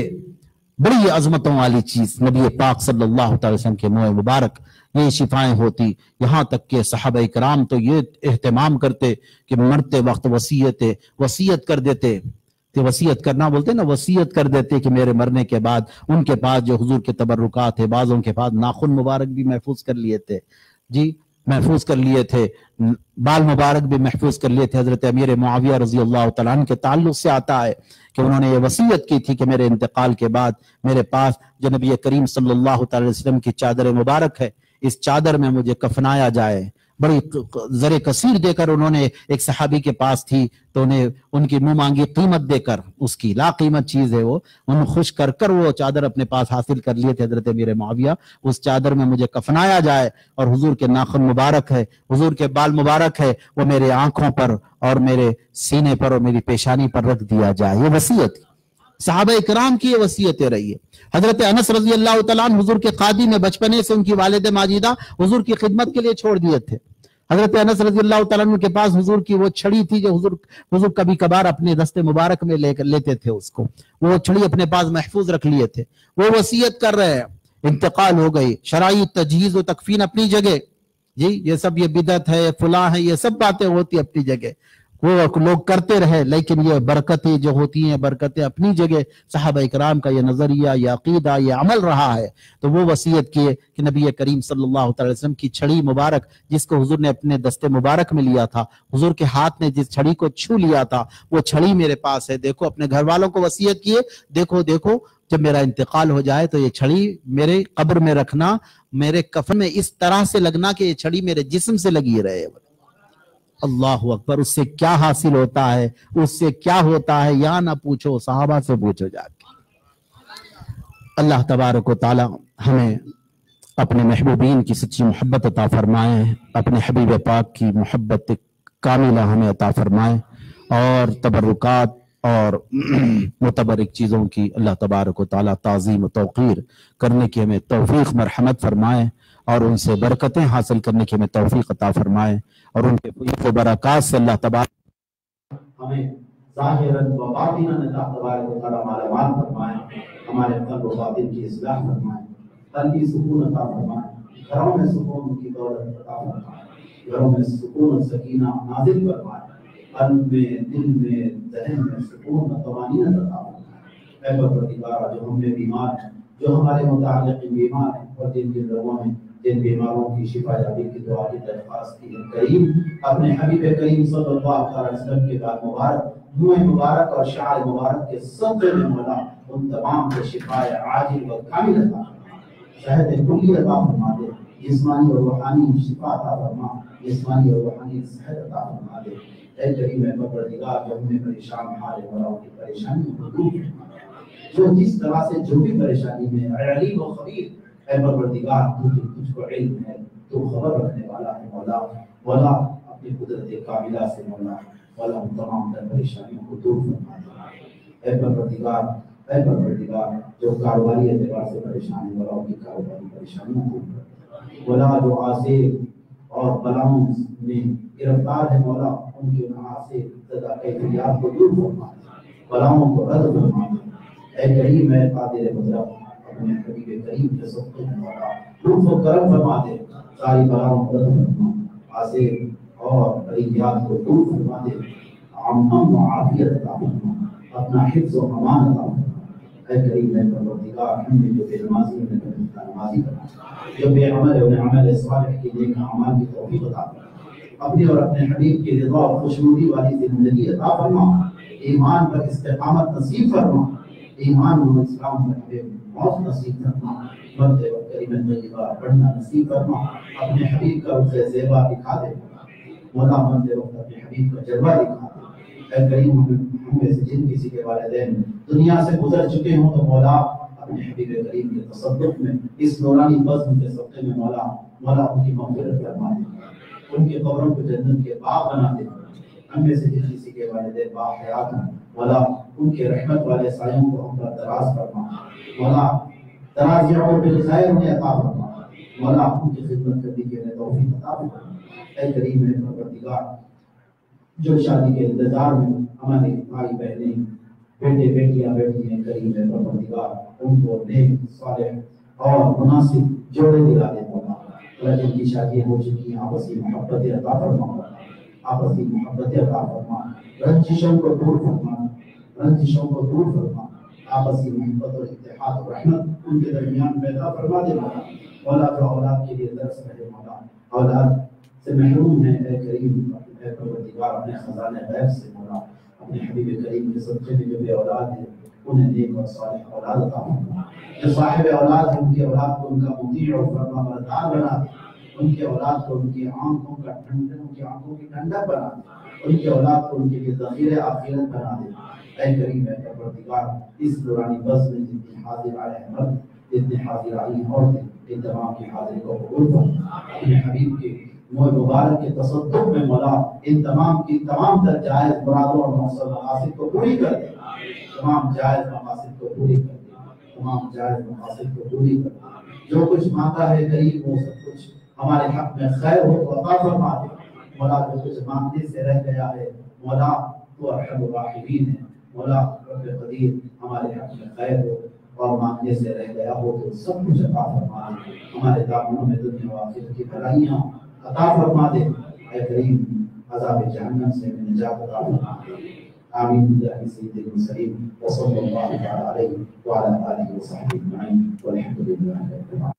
بڑی عظمتوں والی چیز نبی پاک صلی اللہ علیہ وسلم کے منہ مبارک یہ شفائیں ہوتی، یہاں تک کہ صحابہ کرام تو یہ اہتمام کرتے کہ مرتے وقت وصیت وصیت کر دیتے، وصیت کرنا بولتے نا، وصیت کر دیتے کہ میرے مرنے کے بعد ان کے پاس جو حضور کے تبرکات تھے، بعضوں کے پاس ناخن مبارک بھی محفوظ کر لیے تھے، جی محفوظ کر لیے تھے، بال مبارک بھی محفوظ کر لیے تھے۔ حضرت امیر معاویہ رضی اللہ تعالیٰ عنہ کے تعلق سے آتا ہے کہ انہوں نے یہ وصیت کی تھی کہ میرے انتقال کے بعد میرے پاس جو نبی کریم صلی اللہ تعالی وسلم کی چادر مبارک ہے، اس چادر میں مجھے کفنایا جائے۔ بڑی زر کثیر دے کر انہوں نے، ایک صحابی کے پاس تھی تو انہیں ان کی منہ مانگی قیمت دے کر، اس کی لا قیمت چیز ہے وہ، انہوں خوش کر کر وہ چادر اپنے پاس حاصل کر لیے تھے حضرت امیر معاویہ، اس چادر میں مجھے کفنایا جائے اور حضور کے ناخن مبارک ہے، حضور کے بال مبارک ہے، وہ میرے آنکھوں پر اور میرے سینے پر اور میری پیشانی پر رکھ دیا جائے۔ یہ وصیت صحابہ اکرام کی یہ وصیتیں رہی ہے۔ حضرت انس رضی اللہ تعالیٰ عنہ حضور کے قادی میں بچپنے سے ان کی والد ماجدہ حضور کی خدمت کے لیے چھوڑ دیے تھے۔ حضرت انس رضی اللہ تعالیٰ عنہ کے پاس حضور کی وہ چھڑی تھی جو حضور حضور کبھی کبھار اپنے دست مبارک میں لے کر لیتے تھے، اس کو وہ چھڑی اپنے پاس محفوظ رکھ لیے تھے۔ وہ وصیت کر رہے ہیں، انتقال ہو گئی، شرعی تجہیز و تکفین اپنی جگہ، جی یہ سب یہ بدعت ہے، فلاں ہے، یہ سب باتیں ہوتی اپنی جگہ، وہ لوگ کرتے رہے، لیکن یہ برکتیں جو ہوتی ہیں برکتیں اپنی جگہ۔ صحابہ اکرام کا یہ نظریہ، یہ عقیدہ، یہ عمل رہا ہے۔ تو وہ وصیت کیے کہ نبی کریم صلی اللہ علیہ وسلم کی چھڑی مبارک جس کو حضور نے اپنے دست مبارک میں لیا تھا، حضور کے ہاتھ نے جس چھڑی کو چھو لیا تھا، وہ چھڑی میرے پاس ہے، دیکھو اپنے گھر والوں کو وصیت کیے، دیکھو دیکھو جب میرا انتقال ہو جائے تو یہ چھڑی میرے قبر میں رکھنا، میرے کفن میں اس طرح سے لگنا کہ یہ چھڑی میرے جسم سے لگی رہے۔ اللہ اکبر، اس سے کیا حاصل ہوتا ہے، اس سے کیا ہوتا ہے، یا نہ پوچھو، صحابہ سے پوچھو جا کے۔ اللہ تبارک و تعالی ہمیں اپنے محبوبین کی سچی محبت عطا فرمائے، اپنے حبیب پاک کی محبت کاملہ ہمیں عطا فرمائے، اور تبرکات اور متبرک چیزوں کی اللہ تبارک و تعالی تعظیم و توقیر کرنے کی ہمیں توفیق مرحمت فرمائے، اور ان سے برکتیں حاصل کرنے کی ہمیں توفیق عطا فرمائے، اور ان کے فیض و برکات سے اللہ تبارک ہمیں ظاہراً و باطناً اللہ تبارک و تعالی مالا مال فرمائے، ہمارے قلب و باطن کی اصلاح فرمائے، قلبی سکون عطا فرمائے، گھروں میں سکون کی دولت عطا فرمائے، گھروں میں سکون و سکینہ نازل فرمائے، قلب میں، دل میں، ذہن میں سکون و طمانینت عطا فرمائے۔ اے پروردگار، جو ہم میں بیمار ہیں، جو ہمارے متعلق بیمار ہیں، اور جن جن لوگوں نے جن بیماروں کی شفا یابی کی دعا کی درخواست کی ہے، کریم اپنے حبیب کریم صلی اللہ علیہ وسلم کے بعد مبارک منہ مبارک اور شعر مبارک کے صدقے میں مولا ان تمام کو شفا عاجل و کامل عطا فرما، صحت کلی عطا فرما دے، جسمانی اور روحانی شفا عطا فرما، جسمانی اور روحانی صحت عطا فرما دے۔ اے کریم اے پروردگار، جو ہمیں پریشان حال ہے مولا ان کی پریشانی کو دور فرما دے، جو جس طرح سے جو بھی پریشانی میں علیم و خبیر، اے پروردگار تجھ کو علم ہے، تو خبر رکھنے والا ہے مولا. مولا اپنی قدرت کاملہ سے مولا مولا ہم تمام تر پریشانیوں کو دور فرما دے. اے پروردگار اے پروردگار جو کاروباری اعتبار سے پریشان ہے مولا ان کی کاروباری پریشانیوں کو دور کر. مولا جو آسیب اور بلاؤں میں گرفتار ہے مولا ان کی آسیب زدہ کیفیات کو دور فرما دے, بلاؤں کو رد فرما دے. اے کریم اے قادر قدرت اپنے حبیب کریم کے صدقے میں مولا لطف و کرم فرما دے, ساری بلاؤں کو رد فرما, آسیب اور بلیات کو دور فرما دے, امن و عافیت عطا فرما, اپنا حفظ و امان عطا فرما. اے کریم اے پروردگار ہم نے جو بے نمازی انہیں نمازی بنا, جو بے عمل ہے انہیں عمل صالح کی نیک اعمال کی توفیق عطا فرما. اپنے اور اپنے حبیب کی رضا اور خوشنودی والی زندگی عطا فرما, ایمان پر استقامت نصیب فرما, ایمان و اسلام پر ہمیں موت نصیب فرما, مرتے وقت کلمہ طیبہ پڑھنا نصیب فرما. اپنے حبیب کا رخ زیبا دکھا دے مولا, مرتے وقت اپنے حبیب کا جلوہ دکھا دے. اے کریم ہم میں سے جن کسی کے والدین دنیا سے گزر چکے ہوں تو مولا اپنے حبیب کریم کے تصدق میں اس نورانی بزم کے صدقے میں مولا مولا ان کی مغفرت فرما دے, ان کے قبروں کو جنت کے باغ بنا دے. ہم میں سے جن کسی کے والدین باحیات ہیں مولا ان کے رحمت والے سایوں کو ہم پر دراز فرما, مولا دراز عمر بالخیر انہیں عطا فرما, مولا ان کی خدمت کرنے کی انہیں توفیق عطا فرما. اے کریم اے پروردگار جو شادی کے انتظار میں ہمارے بھائی بہنیں بیٹے بیٹیاں بیٹھی ہیں, کریم اے پروردگار ان کو نیک صالح اور مناسب جوڑے دلا دے مولا. جن کی شادی ہو چکی ہیں آپسی محبت عطا فرما, آپسی محبت عطا فرما, رنجشوں کو دور فرما, رنجشوں کو دور فرما, آپسی محبت اور اتحاد اور رحمت ان کے درمیان پیدا فرما دے مولا. مولا جو اولاد کے لیے درس رہے مولا اولاد سے محروم ہے, اے کریم اے پروردگار اپنے خزانے غیب سے مولا اپنے حبیب کریم کے صدقے میں جو بے اولاد ہے انہیں نیک اور صالح اولاد عطا فرما. جو صاحب اولاد ہے ان کی اولاد کو ان کا مطیع اور فرما بردار بنا دے, ان کی اولاد کو ان کی آنکھوں کا ٹھنڈک ان کی آنکھوں کی ٹھنڈک بنا دے, ان کی اولاد کو ان کے لیے ذخیرہ آخرت بنا دے. اے کریم اے پروردگار اس دورانی بس میں جتنی حاضر آئے ہیں مرد, جتنے حاضر آئی ہیں عورتیں, ان تمام کی حاضری کو قبول فرما. اپنے حبیب کے موئے مبارک کے تصدق میں مولا ان تمام کی تمام تر جائز مرادوں اور مقاصد کو پوری کر دے, تمام جائز مقاصد کو پوری کر دے, تمام جائز مقاصد کو پوری کر دے. جو کچھ مانگا ہے قریب وہ سب کچھ ہمارے حق میں خیر ہو تو عطا فرما دے مولا. جو کچھ مانگنے سے رہ گیا ہے مولا تو ارحم الراحمین ہے مولا, رب قدیر ہمارے حق میں خیر ہو اور مانگنے سے رہ گیا ہو تو سب کچھ عطا فرما دے. ہمارے دامنوں میں دنیا و آخرت کی بھلائیاں عطا فرما دے. اے کریم عذاب جہنم سے نجات عطا فرما دے. آمین بجاہ سید المرسلین وصلی اللہ تعالی علیہ وعلی آلہ وصحبہ اجمعین والحمد للہ رب العالمین.